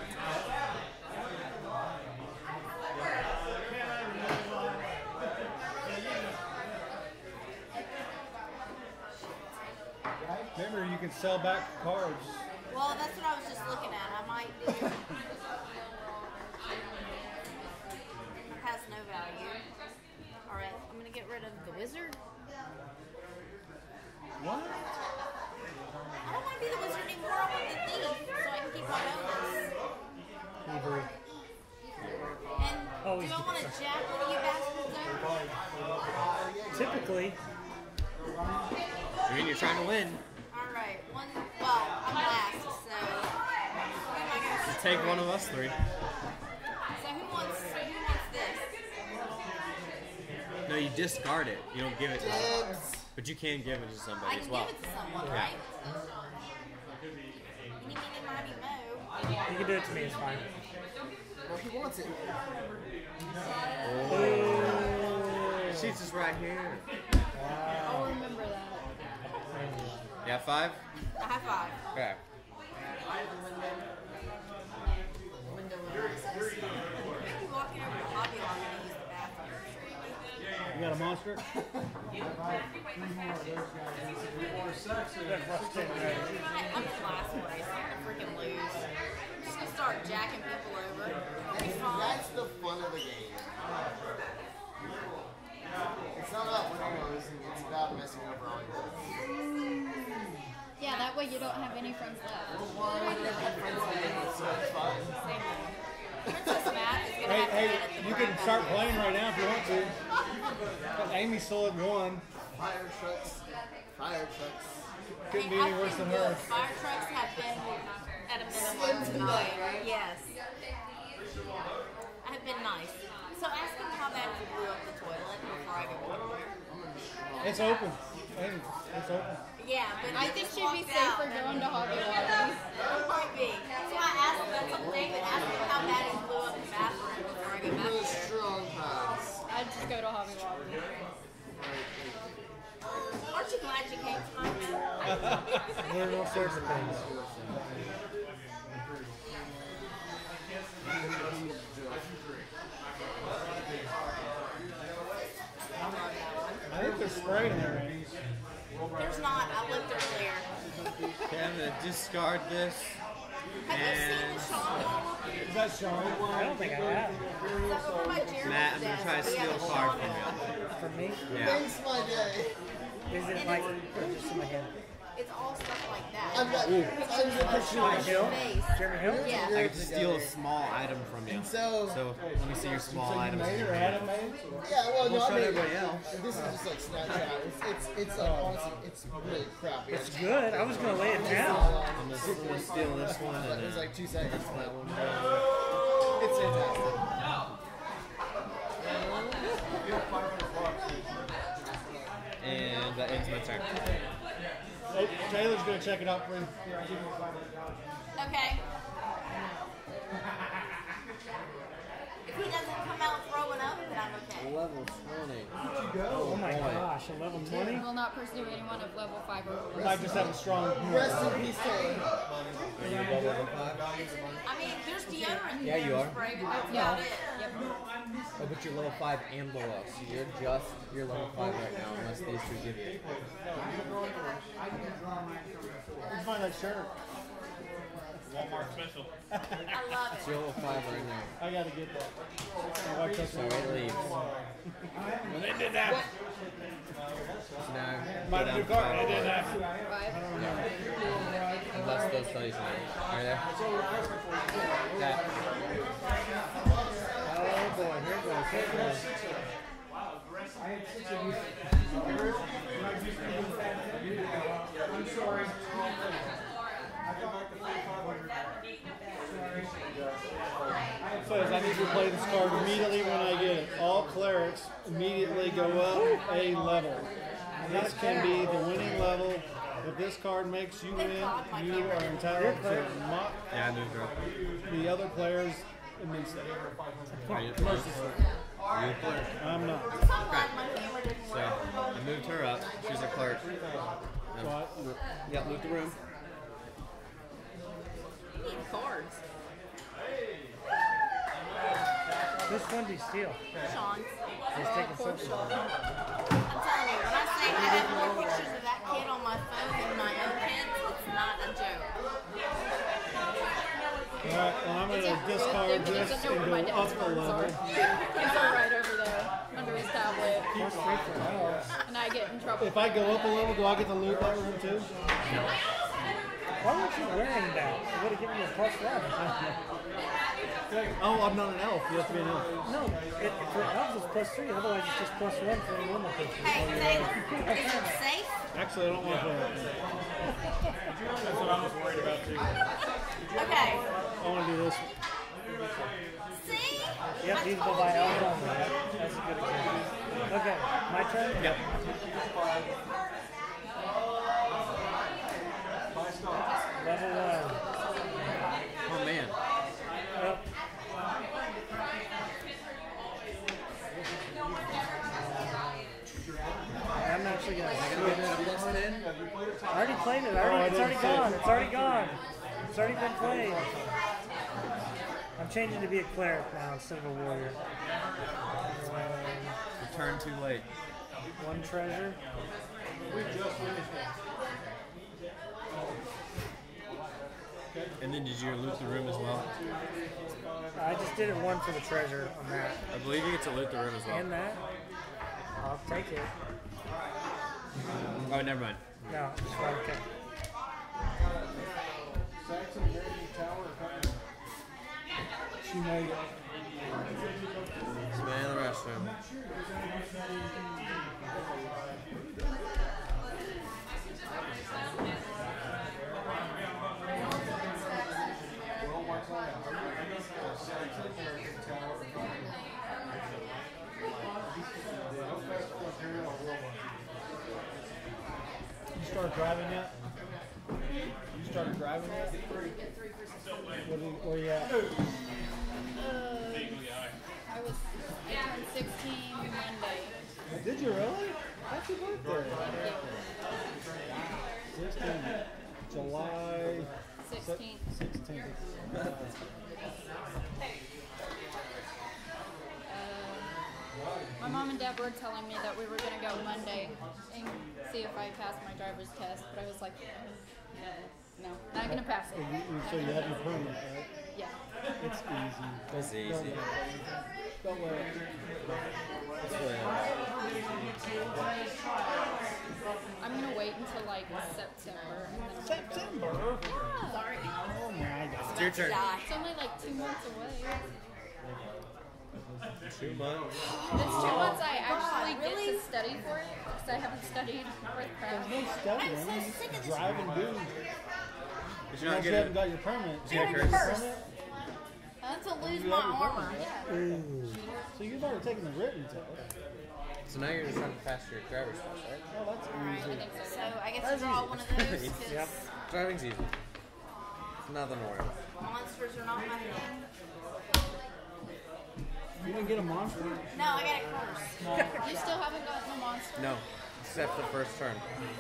Remember, you can sell back cards. Well, that's what I was just looking at. I might do. It has no value. Alright, I'm gonna get rid of the wizard. What? I don't want to be the wizard anymore. I want the thief so I can keep my bonus. Hebrew. And Always do I do want to so. jack one of you bastards over? Typically, I mean, you're trying to win. Alright, one. Well, I'm last, so. Who am I gonna Take one of us three. So who wants, who wants this? No, you discard it. You don't give it to someone. Dibs. But you can give it to I somebody can as well. give it to someone, Yeah. right? Eeny, meeny, miny, mo. you can do it to me, it's fine. Well, he wants it. She's just right here. I'll remember that. Yeah, five? A high five. Okay. Maybe walking over to Hobby Lobby to use the bathroom. You got a monster? I'm in last place. I'm gonna freaking lose. I'm just gonna start jacking people over. It'll be fun. That's the fun of the game. It's not about winning or losing, it's about messing over all your friends. Yeah, that way you don't have any friends left. Why would you have friends like that? So it's fun. Princess Matt is gonna Hey, have to hey, edit the you crap can out start of it. playing right now if you want to. But Amy's still at one. Fire trucks. Fire trucks. Couldn't be Hey, any I've worse been than her. good. Fire trucks have been at a minimum tonight. Yes. I have been nice. So ask him how bad you blew up the toilet before I go over there. It's open. Amy, it's open. Yeah, but I he think just she'd be walked safer out. going to Hobby Lobby. It might be. So I asked him, that's up David, ask him how bad he blew up the bathroom before I go back Really there. strong pads. I'd just go to Hobby Lobby. Aren't you glad you came tonight? Learn all sorts of things. I think there's spray in there, Amy. There's not. I looked earlier. Okay, I'm gonna discard this. Have you seen And the Sean one? Is that Sean? I don't think I have. Is that over by Jeremy's Matt, I'm gonna desk? try to We have steal a a card Sean from one. you. For me? Yeah. Makes my day. Is it like, or just in my head? It's all stuff like that. I've got tons of pictures. Sean's Hill? face. Jeremy Hill? Yeah. I get to steal a small item from you. So, So let me see your small So you items. made it or had it made? yeah, well, We'll no, show I mean, everybody else. this is just like Snapchat. It's, it's, it's like, honestly, it's really crappy. It's good. I was going to lay it down. I'm just gonna steal this one and It was uh, like two seconds. that one. It's fantastic. And that ends my turn. Hey, Taylor's going to check it out for you. Okay. If he doesn't come out throwing up, then I'm okay. Level twenty. Oh my gosh, a level twenty? Will not pursue anyone of level five or You below. might just have a strong. Rest in peace, Taylor. Are you above level five? I mean, there's deodorant Yeah, you are. spray, but that's about it. Yep. Oh, but you're level five and below, so you're just you're level five right now, unless these two give you. Let's find that shirt. Walmart special. I love It's it. your level five right now. I got to get that. My wife took So me. it leaves. When they did that. So now My go new down car, five they did below. that. Five. Unless those tell you something. Are you there? That. Oh boy, here it goes. Here it goes. I'm sorry. Says I need to play this card immediately when I get it. All clerics immediately go up a level. This can be the winning level. If this card makes you win, you are entitled to mock Yeah, I moved her. the other players immensely. Are you, Mercilessly. are you a clerk? I'm not. I'm so glad my camera didn't So, work. I moved her up. She's a clerk. So I, Yeah, move the room. I need cards. Who's fun do you steal? Sean's. He's taking something. I'm telling you, when I say I have more pictures of that kid on my phone than my own kids, it's not a joke. Alright, well, I'm going to discard this and go up a level. He's all right over there under his tablet, Plus three for elves. and I get in trouble. If I go up a level, do I get to loot that room too? Why weren't you wearing that? It would have given you a plus one. Oh, I'm not an elf. You have to be an elf. No, it, for elves it's plus three. Otherwise it's just plus one for a normal person. Hey, Taylor, is it safe? Actually, I don't want to play that. That's what I was worried about too. Okay. I want to do this. See? Yep, I these go told by you. elves only. That's a good example. Okay, my turn? Yep. Level one. Oh, man. Up. I'm actually gonna switch. I already played it. I already, it's already gone. It's already gone. It's already been played. I'm changing to be a cleric now instead of a warrior. Um, Return too late. one treasure. And then did you loot the room as well? I just did it one for the treasure on that. I believe you get to loot the room as well. And that. I'll take it. Oh, never mind. No, just one. Okay. She made it. Smell the restroom. You started driving yet? You started driving yet? What are you, where you at? Uh, I was, I turned sixteen Monday. Did you really? Happy birthday. sixteen. July sixteenth. sixteenth. My mom and dad were telling me that we were going to go Monday and see if I passed my driver's test, but I was like, no, no, not going to pass it. You- you- So you have your permit, right? Yeah. It's easy. That's easy. Don't worry. That's what I'm going to wait until like September. And then September? yeah. Sorry. Oh my god. It's your turn. It's only like two months away. Two months. It's two months I actually get to study for it because I haven't studied with crap. There's no studying. I'm so You sick of just this. drive and do. Did you Unless not you get haven't it? got your permit. Did you get You're a curse? cursed. That's to lose my armor. Yeah. So you've already taken the written test. So now you're just trying to pass your driver's test, right? Oh, that's I easy. think so. So I get to draw one of those because Yep. Driving's easy. Nothing to worry about. monsters are not my thing. You didn't get a monster? No, I got a curse. You still haven't gotten a monster? No, except the first turn.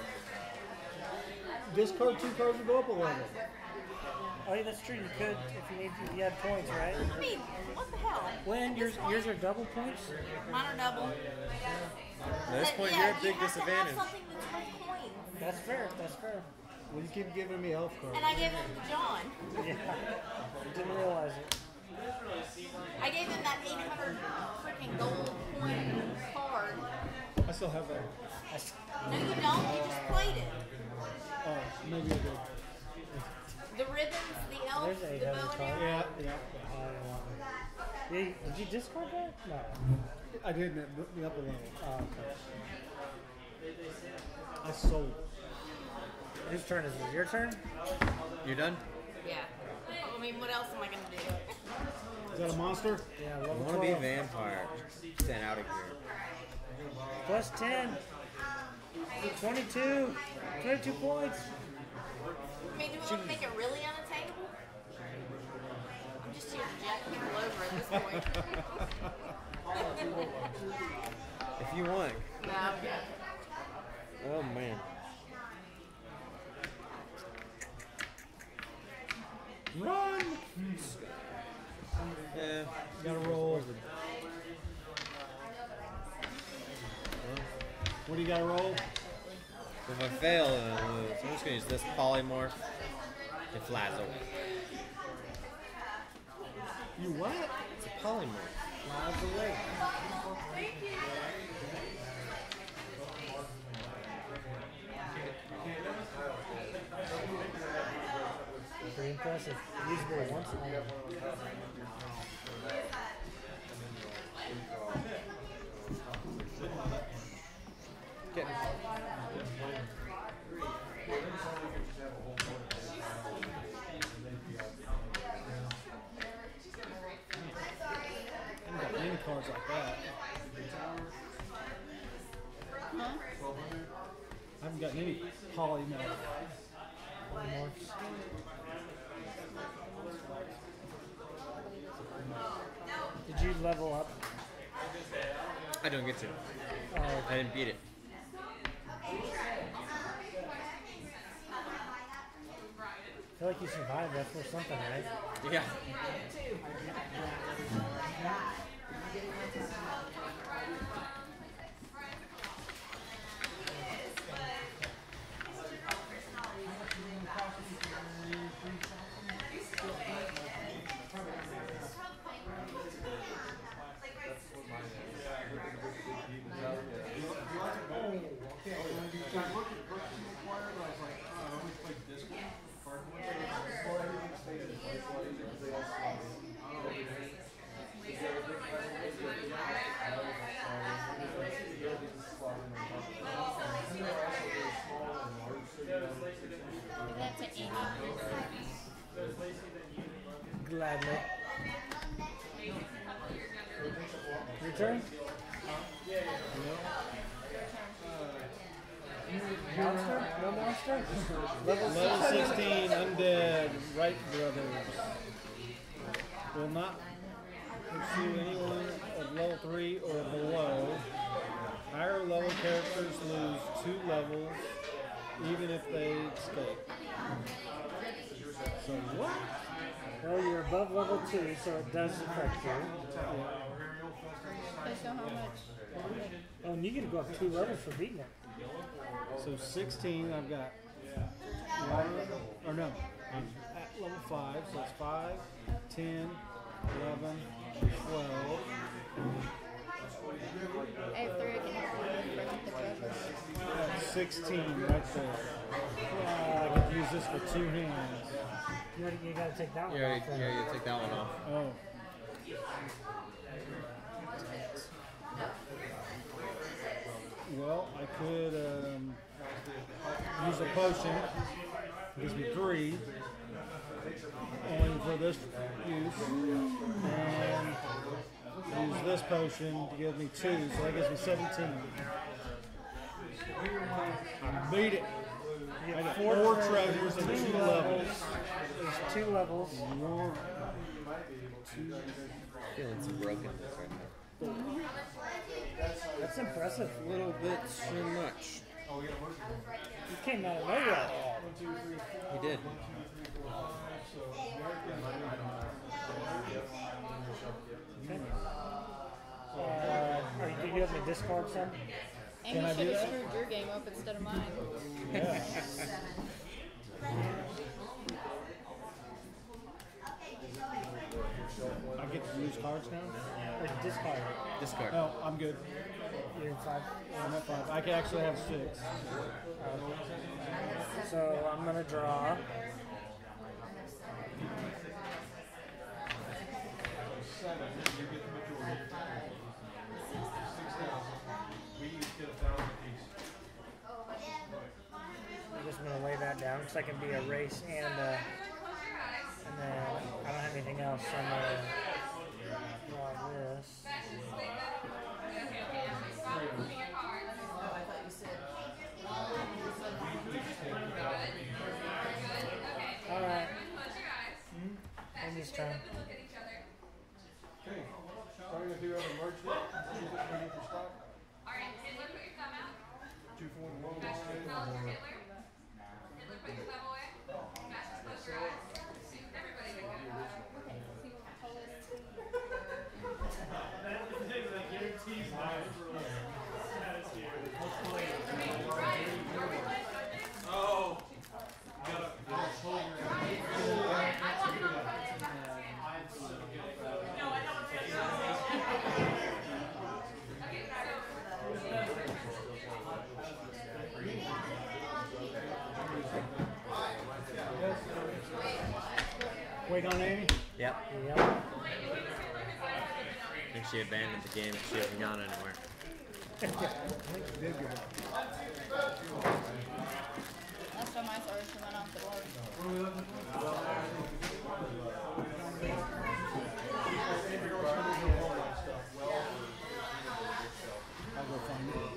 Discard two cards and go up a level. Oh, yeah, that's true. You could if you need if you had points, right? I mean, what the hell? When yours yours are double points. Mine are double. At this But point, yeah, you're at you big have to have disadvantage. something that's worth coins. That's fair. That's fair. Well, you keep giving me elf cards. And I gave it to John. Yeah. Didn't realize it. I gave him that eight hundred freaking gold coin card. I still have that. No, you don't. You just played it. Oh, maybe I did. The ribbons, the elf, There's the eight bow hundred and cards. arrow. Yeah, yeah. Uh, yeah, did you discard that? No. I did it the upper level. Oh, okay. I sold. Whose turn is it? Your turn? You done? Yeah. I mean, what else am I gonna do? Is that a monster? Yeah, I level want to be a twelve. vampire. Stand out of here. Plus ten. twenty-two. twenty-two points. I mean, do we want to make it really unattainable? I'm just here to jack people over at this point. If you want. No, I'm good. Oh man. Run! Yeah. Gotta roll. What do you gotta roll? If I fail, then I lose. I'm just gonna use this polymorph. It flies away. You what? It's a polymorph. Flies away. Pretty impressive. Usable once in a while. Get I haven't got many cards like that. Huh? I haven't got any polymorph. Polymorphs. Did you level up? I don't get to. Uh, I didn't beat it. I feel like you survived that for something, right? Yeah. That's an Amy. Gladly. Your turn? Monster? No monster? Level Level sixteen, Undead, Right Brothers. Will not pursue anyone of level three or below. Higher level characters lose two levels, even if they escape. So what? Well, you're above level two, so it does affect you. Okay, so how much? Oh, and you get to go up two levels for beating it. So sixteen, I've got one, or no, I'm at level five, so it's five, ten, eleven, twelve. I have three. I can help you with the judges. That's sixteen right there. Uh, I could use this for two hands. You, already, you gotta take that one Yeah, off. you, then. yeah, you take that one off. Oh. Well, I could um, use a potion. It gives me three. And for this use, and use this potion to give me two, so that gives me seventeen. I beat it. I got four treasures and two levels. There's two levels. One, two. Feeling some brokenness right now. That's impressive. A little bit too much. You came out of nowhere. He did. Okay. Uh, are you, do you have to discard some? Amy Can I should do have that? screwed your game up instead of mine. Yeah. I get to use cards now? Or discard it? Discard. No, I'm good. You're in five. I'm at five. I can actually have six. So I'm gonna draw. I'm just gonna lay that down because I can be a race and uh, and then I don't have anything else. So I'm gonna draw this. Amy's turn. Okay. Starting with whoever merged it. Choose it ready for stock. Alright, Hitler, put your thumb out. Two for one world. Smash your thumb, Hitler. Hitler, put your thumb away. Smash, close your eyes. Everybody be good. Oh. Wait on Amy. Yep. Yep. I think she abandoned the game. She hasn't gone anywhere. Last time I saw her, she went out the door. I'll go find it.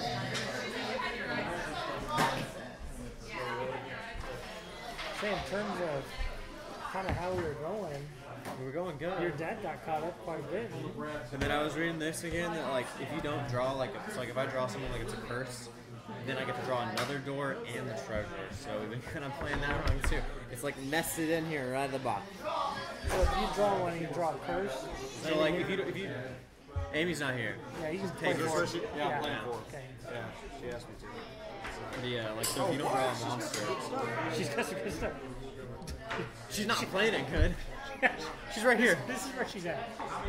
Say, in terms of kind of how we were going, We were going good. your dad got caught up quite a bit. And then I was reading this again that like if you don't draw like a, so like if I draw something like it's a curse, then I get to draw another door and the treasure. So we've been kind of playing that wrong too. It's like nested in here right at the bottom. So if you draw one, you draw a curse. So like if you if you Amy's not here. Yeah, you can Take play it. four. Yeah, I'm Yeah. playing four. Okay. Yeah, she asked me to. Yeah, like so if you don't draw a monster, She's got some good stuff. she's not playing it good. She's right here. This is where she's at.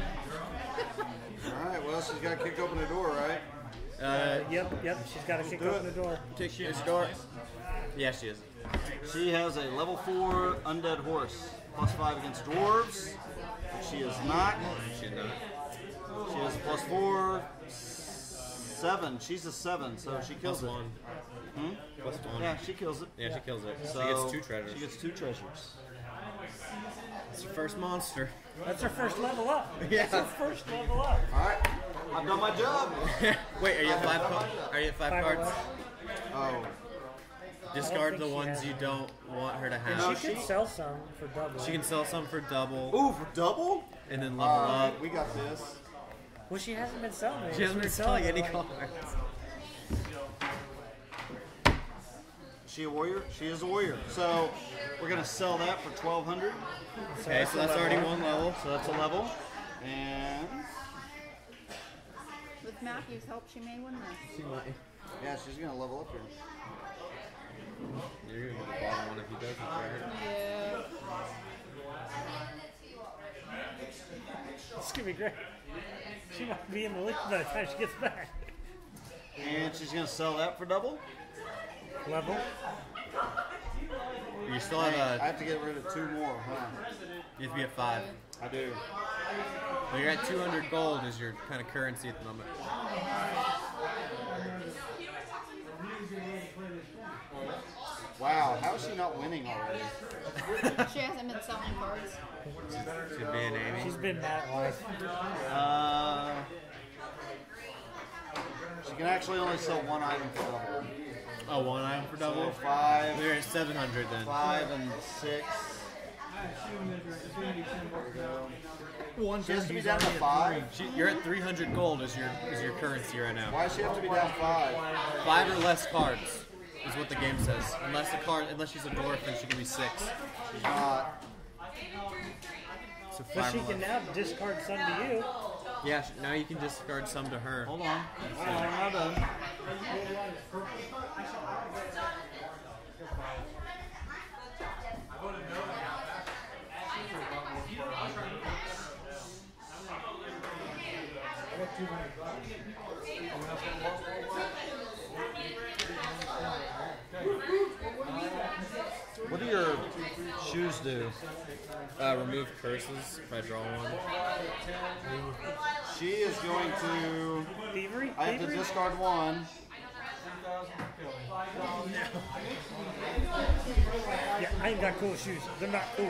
All right, well, she's got to kick open the door, right? Uh, Yep, yep. She's got to kick do open it. the door. kick this door. Yeah, she is. She has a level four undead horse, plus five against dwarves. She is not. She's not. She has plus four, seven. She's a seven, so she kills Plus it. one. Hmm? Plus one. Yeah, she kills it. Yeah, she kills it. So she gets two treasures. She gets two treasures. It's her first monster. That's her first level up. Yeah. That's her first level up. All right, I've done my job. Wait, are you at five? Co- are you at five, Five cards? left. Oh, Discard the think she ones has you it. don't want her to And have. she could sell some for double. She can sell some for double ooh, for double? and then level Uh, up. we got this. Well, she hasn't been selling it. She hasn't She's been selling any it, like- cards. Is she a warrior? She is a warrior. So we're gonna sell that for twelve hundred. Okay, so that's already one level. So that's a level. And With Matthew's help, she may win this. She might. yeah, she's gonna level up here. You're gonna get the bottom one if he doesn't. Right? Yeah. It's gonna be great. She might be in the league by the time she gets back. And she's gonna sell that for double. Level. You still I have a. have to get rid of two more, huh? You have to be at five. I do. Well, you're at two hundred gold is your kind of currency at the moment. Wow, how is she not winning already? She hasn't been selling cards. Should be an Amy. She's been that life. Uh, she can actually only sell one item for double. Oh, one item for double. So five, We're at seven hundred then. five, and six. One She has to be down to five. She, you're at three hundred gold is your is your currency right now. Why does she have to be down five? Five or less cards is what the game says. Unless the card, unless she's a dwarf, then she can be six. She's not. So But five she or can less. now discard some to you. Yeah, sh- now you can discard some to her. Hold on. Hold on, I'm not done. What do your shoes do? Uh, remove curses if I draw one. She is going to. Thievery? I have to Thievery? discard one. Yeah, I ain't got cool shoes. They're not cool.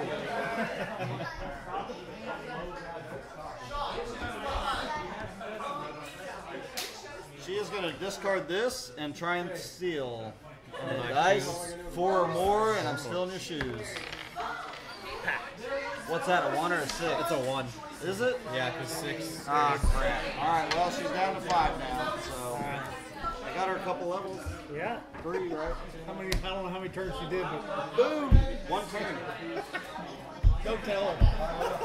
She is going to discard this and try and steal. My Dice, four or more, and I'm still in your shoes. What's that, a one or a six? It's a one. Is it? Yeah, because six. Ah, crap. Alright, well, she's down to five now, so. I got her a couple levels. Yeah. Three, right? How many? I don't know how many turns she did, but Boom! One turn. don't tell her.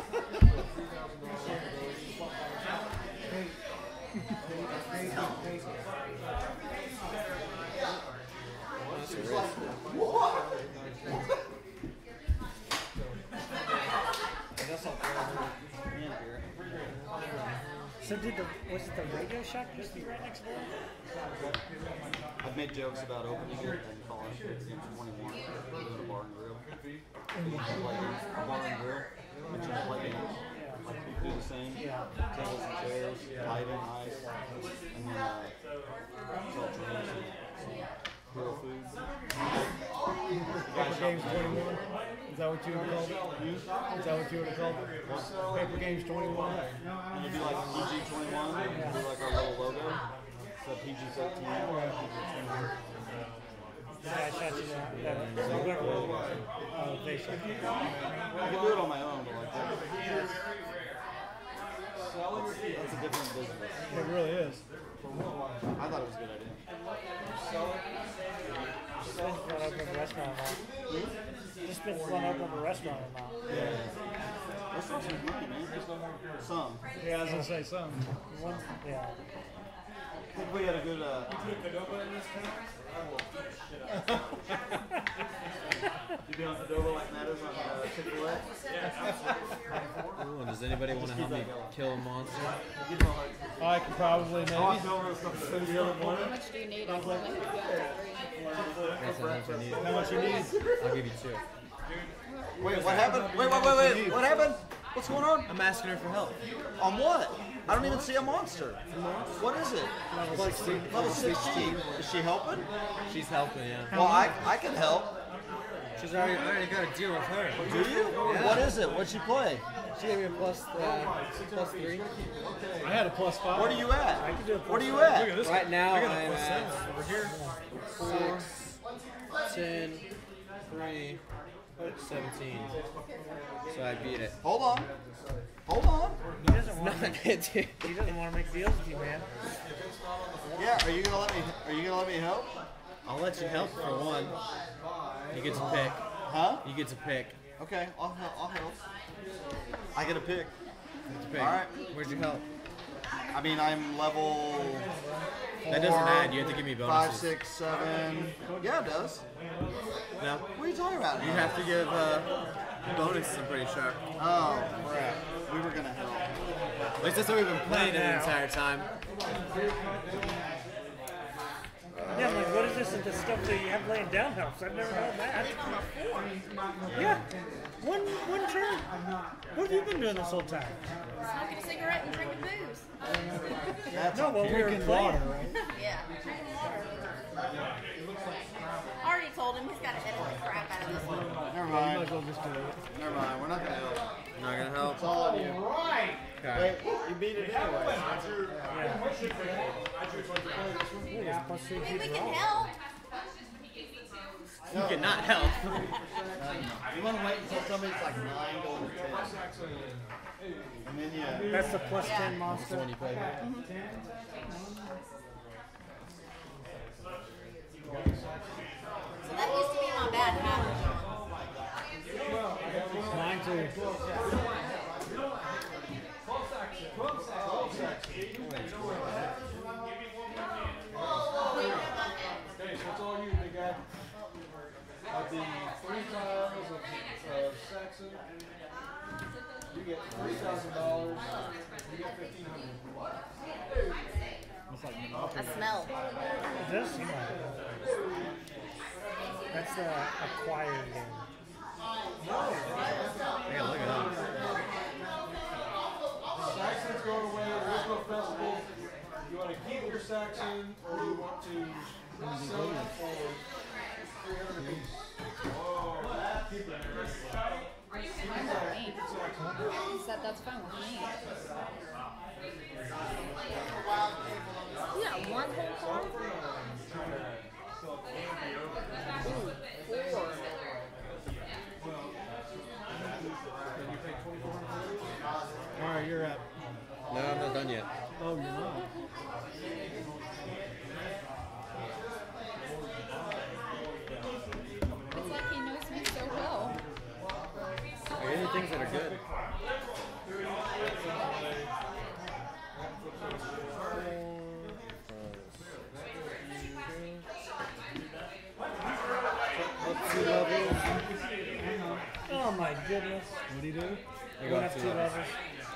So did the was it the Radio Shack used to be right next door? I've made jokes about opening it and calling it twenty-one. Doing a bar and grill. Like a bar and grill. But you play games. Like you do the same. Tables and chairs, lighting, ice, and then uh, sell drinks and some grill food. Paper Games twenty-one. Is that what you would have called it? Is that what you would have called it? Paper Games twenty-one. And it'd be like P G twenty-one. It'd be like our little logo. So P G thirteen. Yeah, I shot you that. that uh, they shot you. I can do it on my own, but like that. That's a different business. It really is. I thought it was a good idea. Just been fun open a restaurant now. Just been fun open a restaurant now. Yeah. Restaurants make money, man. Some. Yeah, I was gonna say some. One, yeah. I think we had a good. Uh, you be on Cadova like Matters on uh, Chick-fil-A? Ooh, does anybody want to help me kill a monster? I could probably maybe. How much do you need? I can only hook you up to three. That's how much I need. How much you need? I'll give you two. Wait, what happened? Wait, wait, wait, wait. What happened? What's going on? I'm asking her for help. On what? I don't even see a monster. What is it? Level sixteen. Level sixteen. Is she helping? She's helping, yeah. Well, I, I can help. She's already, I already got a deal with her. Do you? Yeah. What is it? What'd she play? She gave me a plus, uh, plus three. I had a plus five. What are you at? I can do a plus What are you at? Right now, I got a I'm plus at seven over here. six, ten, three, seventeen. So I beat it. Hold on. Hold on. He doesn't want Not to it, dude. he doesn't want to make deals with you, man. Yeah. Are you gonna let me? Are you gonna let me help? I'll let you help for one. You get to pick. Huh? You get to pick. Okay. I'll help. I'll help. I get a pick. You get to pick. All right. Where'd you help? I mean, I'm level. That doesn't four, add. You have to give me Five, bonuses. six, seven. Yeah, it does. No. What are you talking about? You have to give uh, bonuses, I'm pretty sure. Oh, crap. We were gonna help. At least that's what we've been playing it the entire time. Yeah, I'm like, what is this? The stuff that you have laying down helps. I've never known that. Yeah. One one turn. What have you been doing this whole time? Smoking a cigarette and drinking booze. That's No, well, we were Drinking playing. water, right? Yeah. I already told him he's got to edit the crap out of this one. Never You mind. might as well just do it. Never mind. We're not gonna help. I'm not gonna help. It's all on you. Okay. Wait, you beat it anyway. Ooh, there's plus three I mean, we people can off. help. You cannot help. You want to wait until somebody's like nine going to ten. And then yeah. That's the plus Yeah. ten That's the monster. one you played. So that used to be my bad habit, John. Mine too. Okay, so it's all you, big guy. Of the three tiles of, of Saxon, you get three thousand dollars. You get fifteen hundred. I smell. It does seem like it. That's the acquired game. Yeah, look at that. Saxon's going away. There is no festival. You want to keep your Saxon, or you want to sell it for three hundred apiece? Keep it. He said that's fine with me. You got one whole card? Ooh, four. you're at. No, I'm not done yet. Oh, you're not. It's like he knows me so well. Are there any things that are good? Up two levels. Oh my goodness. What do you do? I Going go up up two two levels. levels.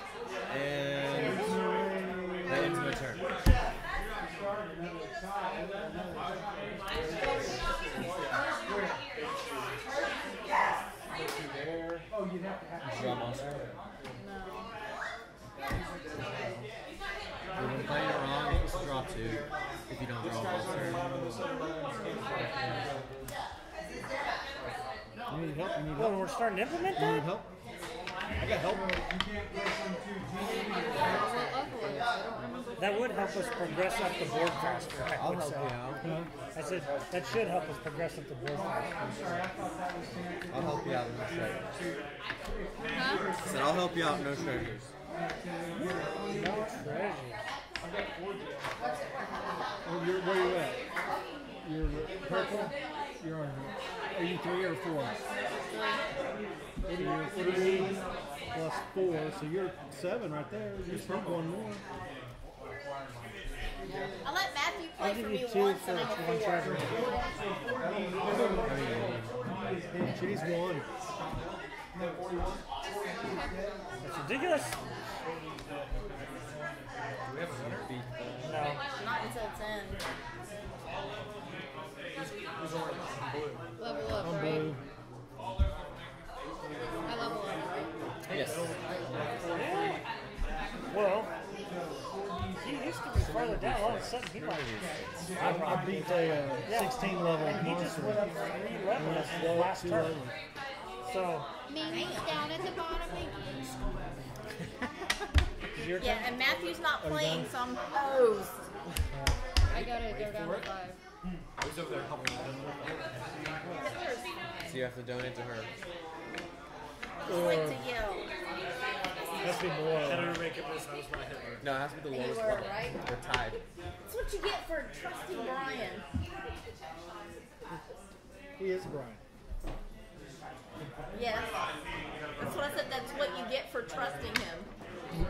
And that ends my turn. Draw monster. We've been playing it wrong. You're supposed to draw two if you don't draw a monster. You need help? You need Well, help? we're starting to implement You need that? help? I got help. That would help us progress up the board faster. I I'll would help say. you out. Huh? I said that should help us progress up the board faster. I'll help you out with no treasures. Huh? I said I'll help you out with no treasures. No treasures. Oh, you're, where you at? You're purple? You're on. Are you three or four? So you're three plus four, so you're seven right there. You just need one more. I let Matthew play I'll for give me you two once for and I'm a one four. treasure. She needs one. That's ridiculous. No. Not until ten. Level up, I'm right? blue. I level up, right? Yes. Well, he used to be further down. All of a sudden, he might I, I beat a uh, Yeah. sixteen level And he just monster. went up three levels Well, the last two turn. levels. So, Mimi's down at the bottom again. is your Yeah, turn? and Matthew's not playing, so I'm hosed. I gotta go down to five. So you have to donate to her. Just like to yell. Has to be below. No, it has to be the And you lowest were, level. right? We're tied. That's what you get for trusting Brian. He is Brian. Yes. That's what I said. That's what you get for trusting him.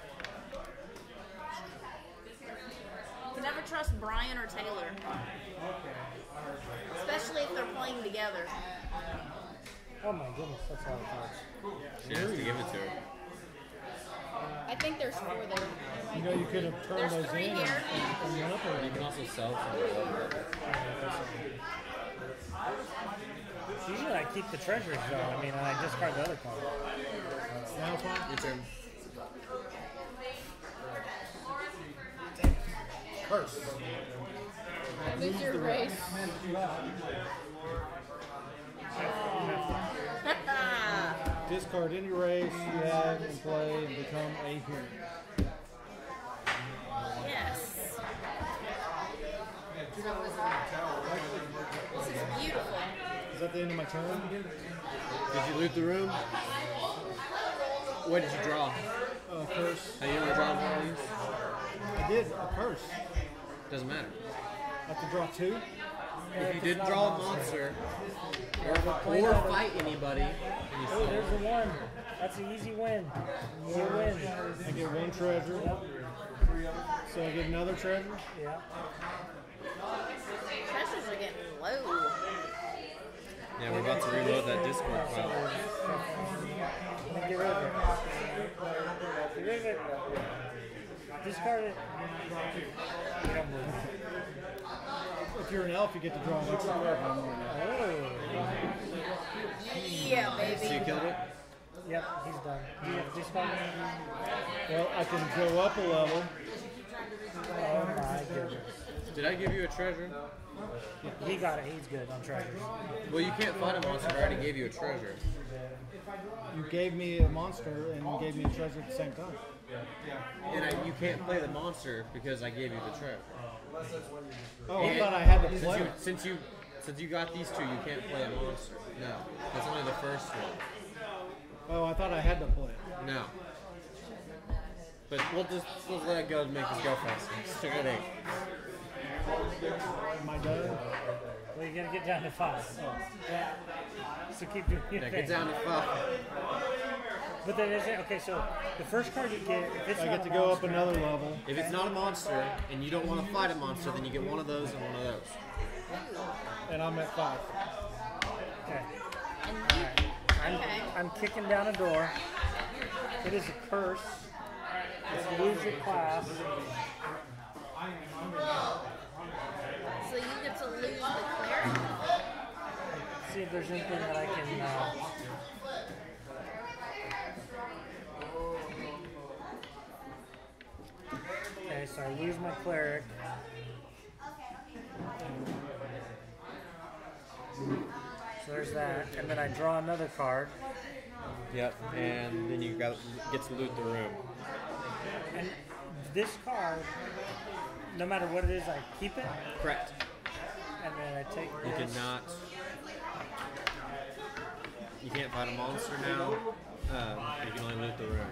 You can never trust Brian or Taylor. Especially if they're playing together. Oh my goodness, that's all it takes. She has to give it to her. I think there's four there. You know, you could have turned There's those three in here. and, and went up You already. can also sell some of them. Usually I keep the treasures though. I mean, I discard the other card. Now it's fine. Your turn. Curse. Lose your race. Discard any race you have in play and become a human. Yes. This is beautiful. Is that the end of my turn? Did you loot the room? What did you draw? Uh, curse. Are you gonna draw more of these? I did a curse. Doesn't matter. I have to draw two. If you didn't draw a monster or, or fight anybody, then you Oh, still there's the one. That's an easy win. You win. I get one treasure. So I get another treasure. Yeah. Treasures are getting low. Yeah, we're about to reload that Discord file. Let me get rid of it. Get rid of it. Discard it. You don't believe it. If you're an elf, you get to draw an extra card. Oh. Yeah, So you baby. killed it? Yep, he's done. Do you have to discard it? Well, I can go up a level. Oh my goodness. Did I give you a treasure? He got it. He's good on treasures. Well, you can't fight a monster. I already gave you a treasure. You gave me a monster and you gave me a treasure at the same time. And I, you can't play the monster because I gave you the treasure. Oh, I And thought I had to since play you, it. since you since you got these two, you can't play a monster. No, that's only the first one. Oh, I thought I had to play it. No. But we'll just we'll let it go to make this go faster. Stick at eight. Am I done? Well, you gotta get down to five. So keep doing your Yeah, thing. get down to five. But then is it okay? So the first card you get, if it's I not get to a go up monster- another level. If it's not a monster and you don't want to fight a monster, then you get one of those and one of those. And I'm at five. Okay. And you, I'm, okay. I'm kicking down a door. It is a curse. It's lose your class. So you get to lose the cleric. See if there's anything that I can. Uh, okay, so I lose my cleric. So there's that, and then I draw another card. Yep. And then you got get to loot the room. And this card, no matter what it is, I keep it, Correct. and then I take You this. cannot. You can't fight a monster now. Um, you can only loot the room.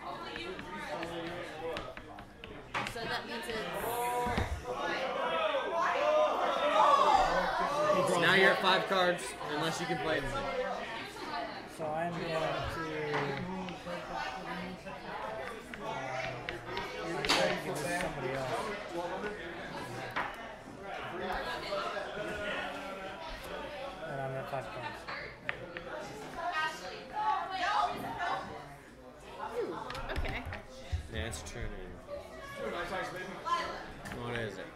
So that means it's So now you're at five cards, unless you can play anything. So I'm going to. I'm trying to give this to somebody else. And I'm at five cards. okay. Yeah, it's true. What is it?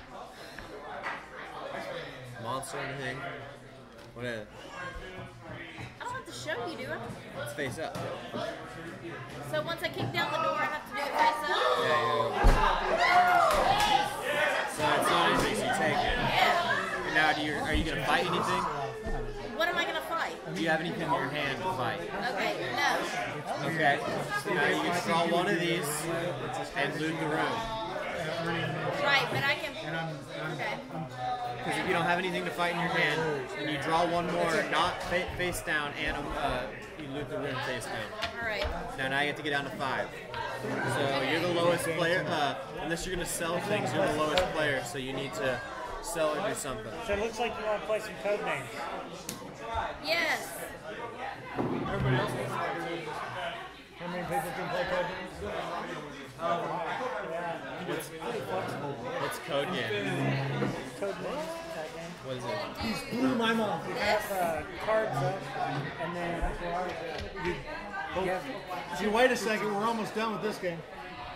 Monster anything? What is it? I don't have to show you, do I? It's face up. So once I kick down the door, I have to do it face up? Yeah, yeah. So it's not anything, so you take it. And now, do you, are you going to fight anything? What am I going to fight? Do you have anything in your hand to fight? Okay, no. Okay. So now you can draw one of these and loot the room. Right, but I can. Okay. Because if you don't have anything to fight in your hand, and you draw one more, not fa- face down, and uh, you loot the room face down. Alright. Now, now you have to get down to five. So you're the lowest player. Uh, unless you're going to sell things, you're the lowest player, so you need to sell or do something. So it looks like you want to play some code names. Yes. Everybody else wants to play code games. How many people can play code games? What's, what's code game? Code names, that game. What is it? Blew my mom. You have uh, cards up, and then you, you have. If you wait a second, we're almost done with this game.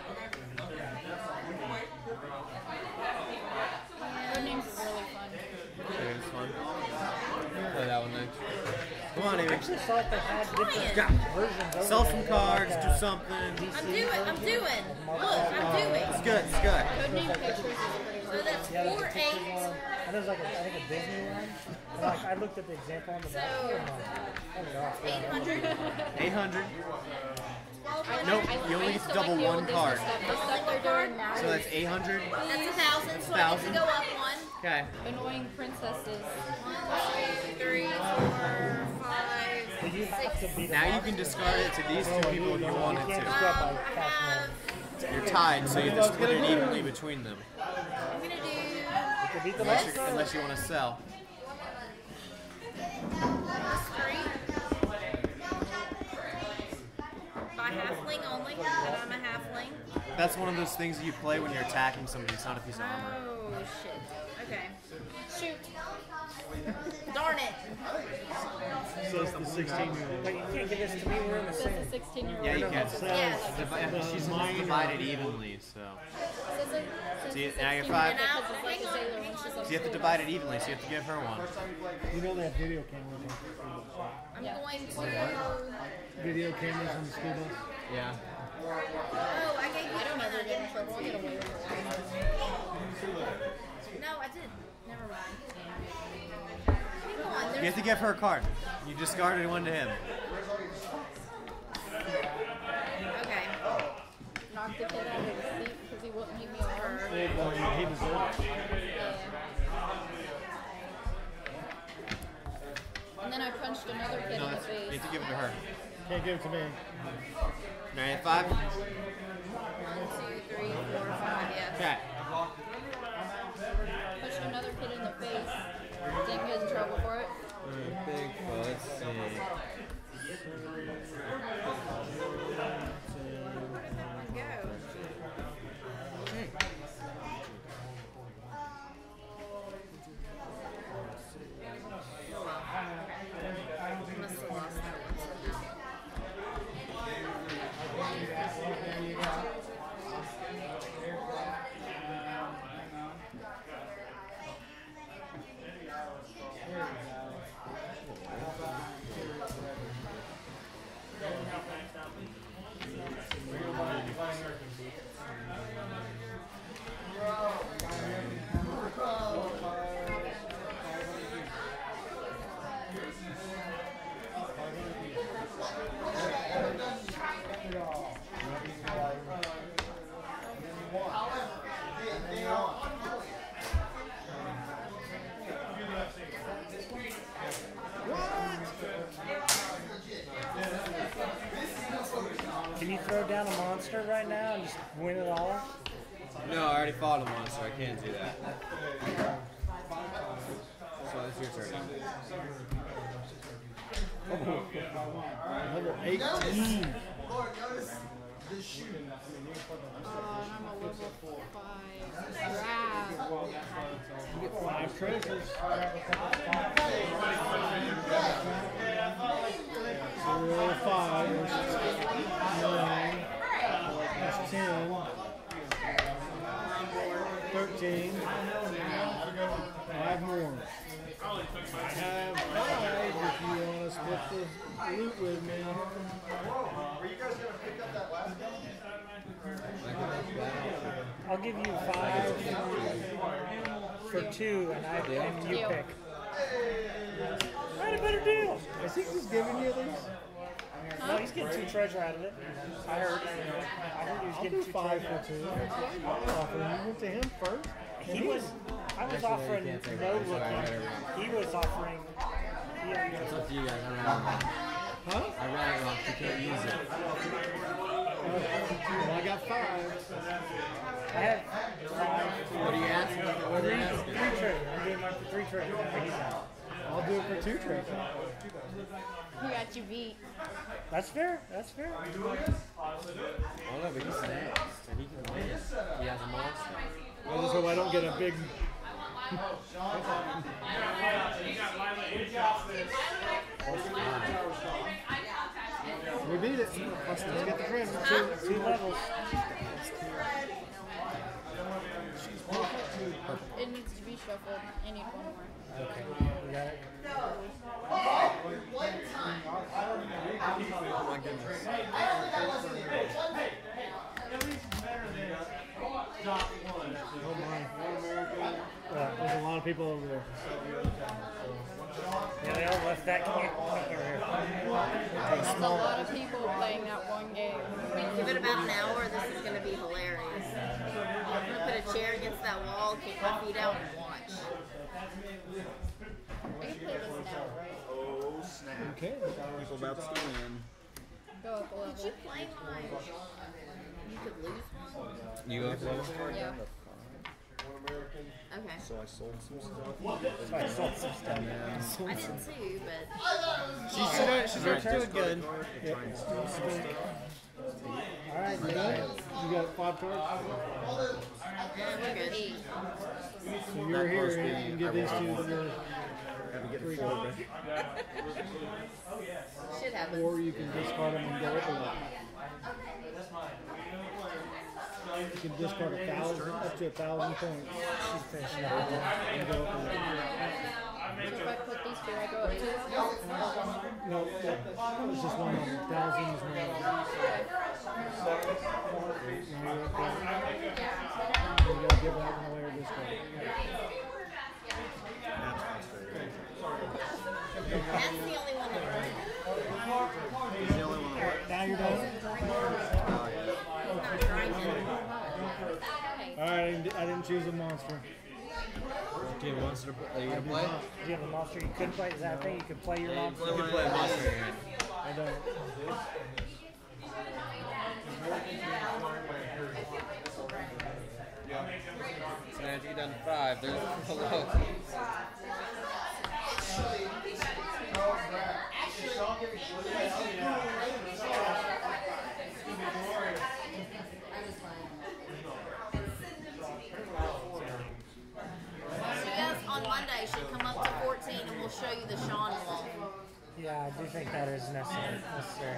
Code names is really fun. Okay, it's fun. Play that one next. Come on, I Amy. actually thought they had different Yeah. versions over Sell there. some They had cards, like do a something. I'm doing. I'm doing. Look, I'm doing. It's good, it's good. Code name pictures is pretty So that's Yeah, there's four a picture eight. one. And there's like a, I think a Disney one. And like, I looked at the example on the back. So- I'm like, hold it off. Eight hundred. eight hundred. I Nope, like- I- you only I get used to like double the old one Disney card. Stuff. The stuff they're doing now So that's eight hundred. That's a thousand. So I get to Thousand. go up one. Okay. annoying princesses. One, two, three, four, five, But you have six. to be the Now you boss. can discard it to these two people if you wanted You can't to. just go up Um, by I cash have. money. You're tied, so you have to split it evenly between them. I'm gonna do You can beat the Unless, boss. you're, unless you want to sell. this three. By halfling only, and I'm a halfling. That's one of those things that you play when you're attacking somebody. It's not a piece of armor. Oh shit. Okay. Shoot. Darn it. Says the sixteen year old. But you can't give this to me. We're in the Says same. the sixteen year old. Yeah, you can. Yes. Divi- She's divided evenly, so. Says it, says See, the now you're sixteen five. year old because it's like a sailor when she's So you have to divide it evenly, so you have to give her one. You know they have video cameras on. I'm Yeah. going to. Video cameras on the school bus. Yeah. Oh, I gave you I don't one. ever get in trouble. I get away with it. No, I did. Never mind. Hang on. You There's have to give her a card. You discarded one to him. okay. Knock the kid out of his seat because he wouldn't leave me alone. He deserved it. And then I punched another kid No, in the that's, you face. have to give it to her. Can't give it to me. Now you have five. Can you throw down a monster right now and just win it all? No, I already fought a monster. I can't do that. So it's your turn. Level eighteen. Lord, notice this shoe. Uh, I'm a level five. Grab. You get five treasures. So roll five. Nine. That's ten. Thirteen. Five more. I have five if you want to split the loot with me. Were you guys going to pick up that last one? I'll give you five for two, and I and you pick. I had a better deal. Is he just giving you these? No, he's getting two treasure out of it. I heard. I heard he was I'll getting do two five treasure. for two. I'll offer you went to him first. He was. I was offering no looking. He was offering. He had It's up to you guys. I ran it wrong. Huh? I ran it wrong. You can't use it. Well, I got five. I had five. What are you asking? What are Three, you asking? three treasure. I'm doing mine for three treasure. He's out. I'll do it for two treasures. Who got you beat? That's fair. That's fair. Oh no, but he's next, and he can win. He has a monster. I just hope I don't get a big. We beat it. Let's get the treasure. Two, two levels. It needs to be shuffled. I need one more. Okay. You got it. Oh my goodness. Oh my. Uh, there's a lot of people over there. Yeah, they all left that camp over here. That's a lot of people playing that one game. Give it about an hour, this is going to be hilarious. I'm going to put a chair against that wall, kick my feet out, and watch. I can play this now, right? Oh, snap. Okay. People about to win. Go up a level. Did you play mine? You could lose one? You go for level four? Yeah. Okay. So I sold some stuff. So I sold some stuff. I did too, but She's doing, she's doing good. Alright, You got, you got five cards? yeah, we're good. Eight. So you're here and you can give these two to the Have to get a four, but Shit happens. or you can discard them and go up a level. You can discard a thousand, up to a thousand points. She's finishing up and go up a level. So if I put these two, I go up two levels? No, that, that was just one level. Thousand is one level. Now you're up there. You gotta give that one away or discard it. That's the only one that worked. he's the only one that works. Now you're done. Oh, Not trying to. Alright, I didn't, I didn't choose a monster. Do you have a monster that you're I going did to play? not. Do you have a monster you couldn't play? Is that a thing? You could play your monster? You can play a monster in your hand. I don't. So now if you get down to five, there's hello. Actually, necessary. necessary.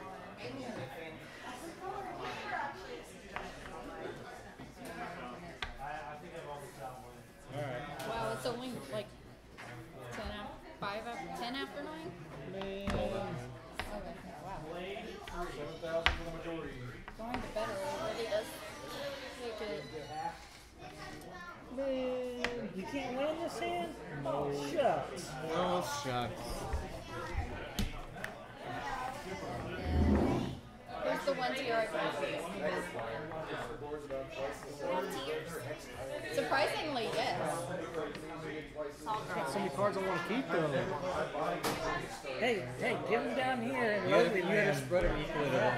Alright. Wow, it's only like ten after, five after, ten after nine? Man. Okay, wow. Seven thousand for the majority. Going to bed already does take it. Man, you can't win this hand? No. Shucks. Oh, shucks. Where's the one tier I got for you? Surprisingly, yes. Got so many cards I want to keep though. Hey, hey, give them down here and You gotta, load you it, gotta man. spread them equally though.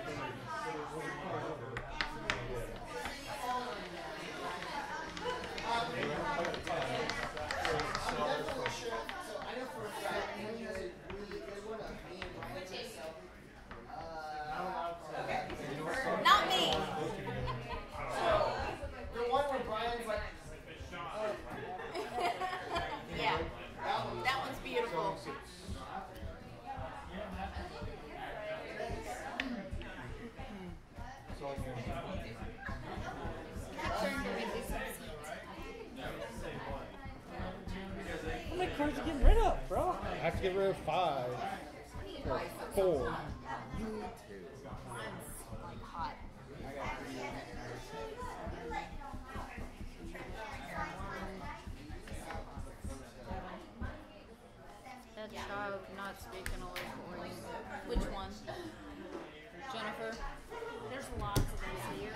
Not me. The one where Brian's like, Yeah. That one's beautiful. How many cards you getting rid of, bro? I have to get rid of five. Or four. Like hot. That child not speaking a local language. Which one? Jennifer, There's lots of those here.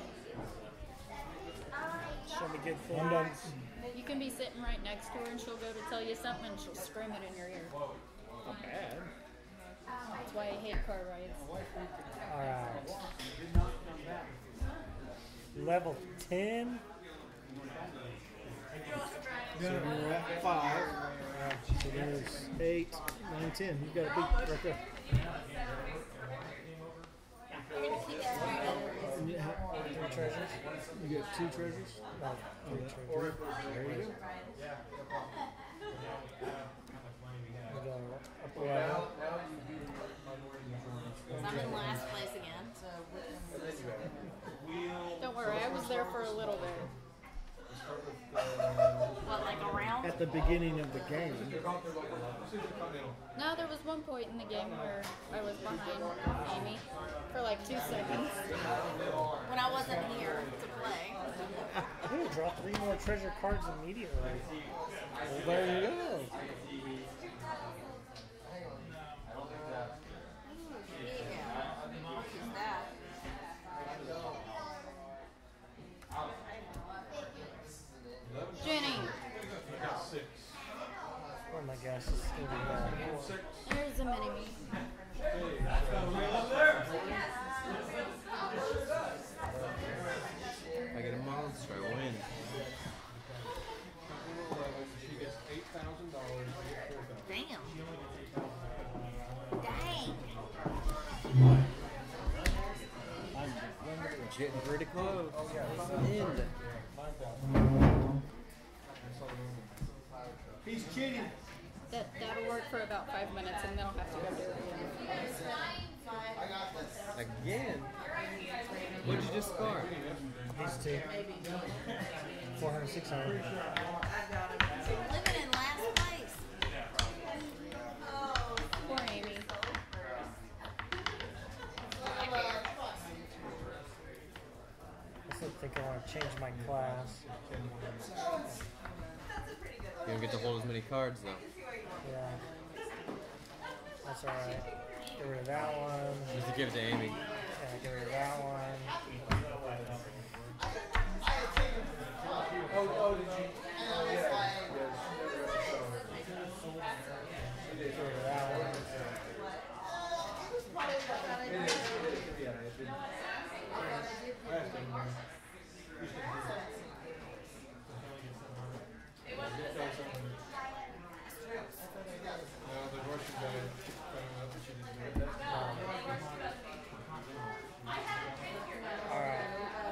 Show me good form. you can be sitting right next to her and she'll go to tell you something and she'll scream it in your ear. Not bad. That's why I hate car rides. Alright. Level ten. So we're at five. So there's eight, nine, ten. You've got a beat right there. And you have- Three treasures. You got two treasures. No, three treasures. There you go. We go up eleven. I'm in last place again. Don't worry, I was there for a little bit. What, like a round? At the beginning of the game. No, there was one point in the game where I was behind Amy for like two seconds. When I wasn't here to play. Ooh, draw three more treasure cards immediately. Well, there you go. Jenny, Oh my gosh, this is gonna be bad. there's a mini me. If I get a monster, I win. She gets eight thousand dollars. Damn. Dang. Getting pretty close. End. He's cheating. That, that'll work for about five minutes and then I'll have to go do it again. Again? What'd you just score? These two. four hundred, six hundred. Living in last place. Poor Amy. I still think I want to change my class. You don't get to hold as many cards though. Yeah. That's alright. Get rid of that one. Just to give it to Amy. Yeah, get rid of that one. Oh, oh, did you? Get rid of that one. No, the Russian guy found out that she didn't do it. Alright.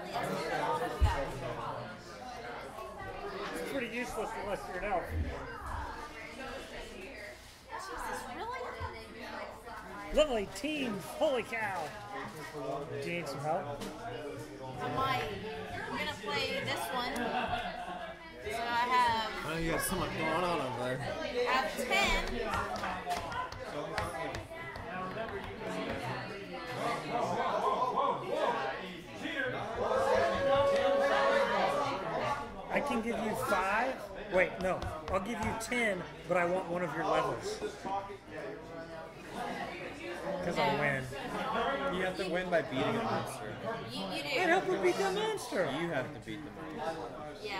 It's pretty useless unless you're an elf. Jesus, really? Level eighteen. Holy cow. Do you need some help? I might. I'm gonna play this one. So I have. Oh, you got so much going on over there. I have ten. I can give you five. Wait, no. I'll give you ten, but I want one of your levels. Because I'll win. You have to win by beating a monster. You, you do. I'd help her beat that monster. You have to beat the monster. Yeah.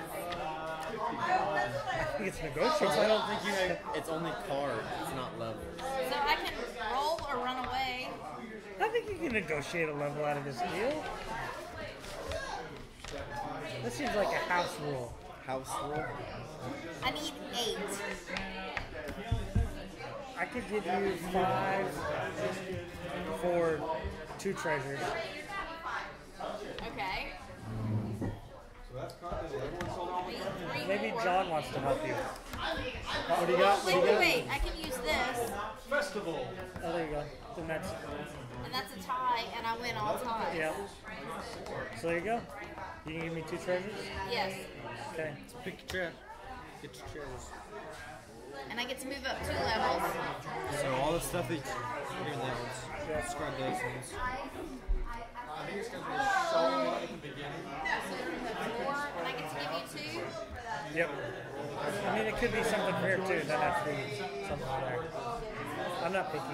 I think it's negotiable. I don't think you have. It's only cards. It's not levels. So I can roll or run away. I think you can negotiate a level out of this deal. That seems like a house rule. House rule. I need eight. I could give you five for two treasures. Okay. Maybe John wants to help you. What do you got? What do Wait, you wait, got? wait. I can use this. Festival. Oh, there you go. Then that's, And that's a tie, and I win all ties. yeah. So there you go. You can give me two treasures? Yes. Okay. Pick your chair. Get your chairs. And I get to move up two levels. So all the stuff that here levels. Yeah, scrub those ones. I think it's going to be so at the beginning. Four, and I get to give you two. Yep. I mean, it could be something here too. It doesn't have to be something there. I'm not picky.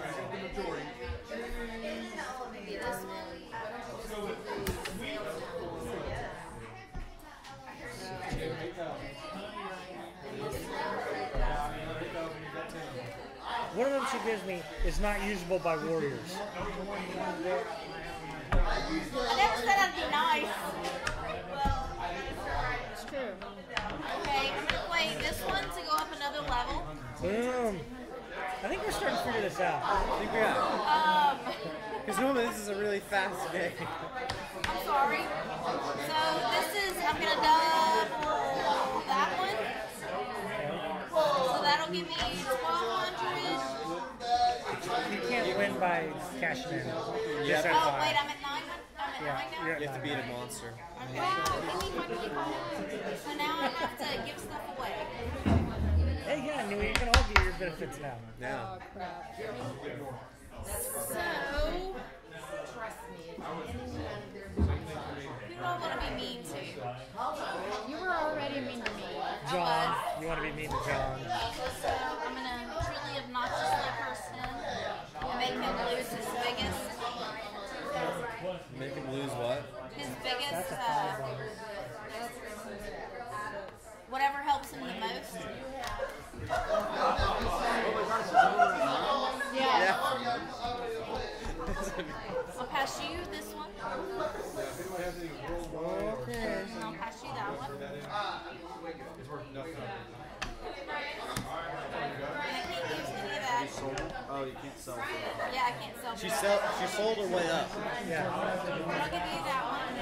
Maybe this one. One of them she gives me is not usable by warriors. I never said I'd be nice. It's true. Okay, I'm gonna play this one to go up another level. Boom. I think we're starting to figure this out. I think we got. Um, Because normally this is a really fast game. I'm sorry. So this is, I'm gonna double that one. So that'll give me twelve hundred. You can't win by cashing in. Yeah. Just Oh, F Y I. wait, I'm at nine. I'm at Yeah, nine now. you're at You have to nine. beat a monster. Okay. So now I have to give stuff away. Hey, yeah, I knew you can all get your benefits now. Now. Oh, crap. So, who do I want to be mean to? You were already mean to me. John, you want to be mean to John. So I'm gonna truly obnoxiously curse him and make him lose his biggest, Make him lose what? his biggest, That's a uh, firebomb. whatever helps him the most. Yeah. I'll pass you this one. Okay. And I'll pass you that one. And I can't use any of that. Oh, you can't sell it. Yeah, I can't sell She that. sell, She sold her way up. Yeah. But I'll give you that one.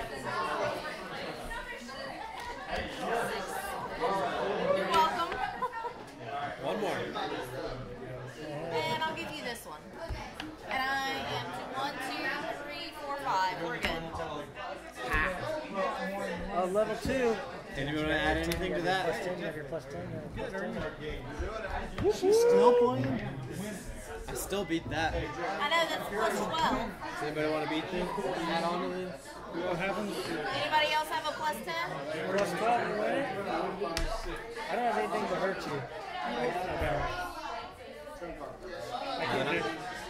You're welcome. One more. And I'll give you this one. And I am to one, two, three, four, five. We're good. Uh, level two. Anyone want to add anything to that? Plus ten, you have your plus ten. You have your plus ten. She's still playing? I still beat that. Does I know that's plus twelve. anybody want to beat this? Add on to this? What happened? Anybody else have a plus ten? Plus twelve, you win it? I don't have anything to hurt you. I, I don't. I can't do.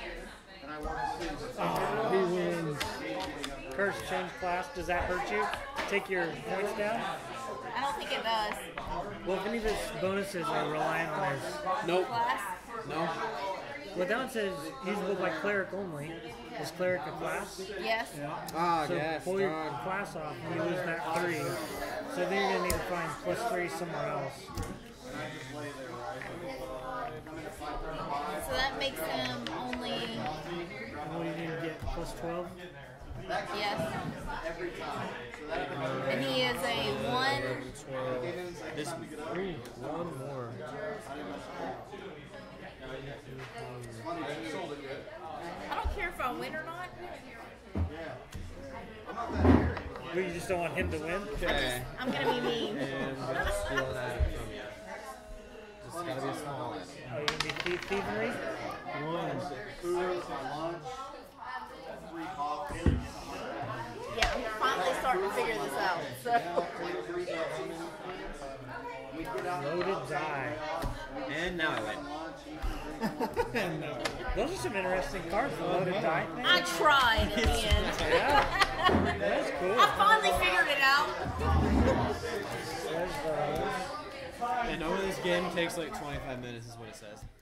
Oh, he wins. Curse, change class. Does that hurt you? Take your points down? I don't think it does. Well, if any of his bonuses are relying on his Nope. Class? No. well, down says usable by cleric only. Is cleric a class? Yes. Ah, So yes. pull your darn. class off and you lose that three. So then you're gonna need to find plus three somewhere else. So that makes him only, What do you need to get? Plus twelve? yes. And he is a one. This Ooh, one more. I don't care if I win or not. But you just don't want him to win? Okay. I'm gonna be mean. And I'm gonna steal an item from you. Just gotta be a small item. Are you gonna be thief thievery? One. Food, lunch, free coffee. Yeah, I'm finally starting to figure this out. So. Loaded die. And now I win. Those are some interesting cards, the loaded die thing. I tried in the end. Yeah. That's cool. I finally figured it out. There's those. And over this game takes like twenty-five minutes is what it says.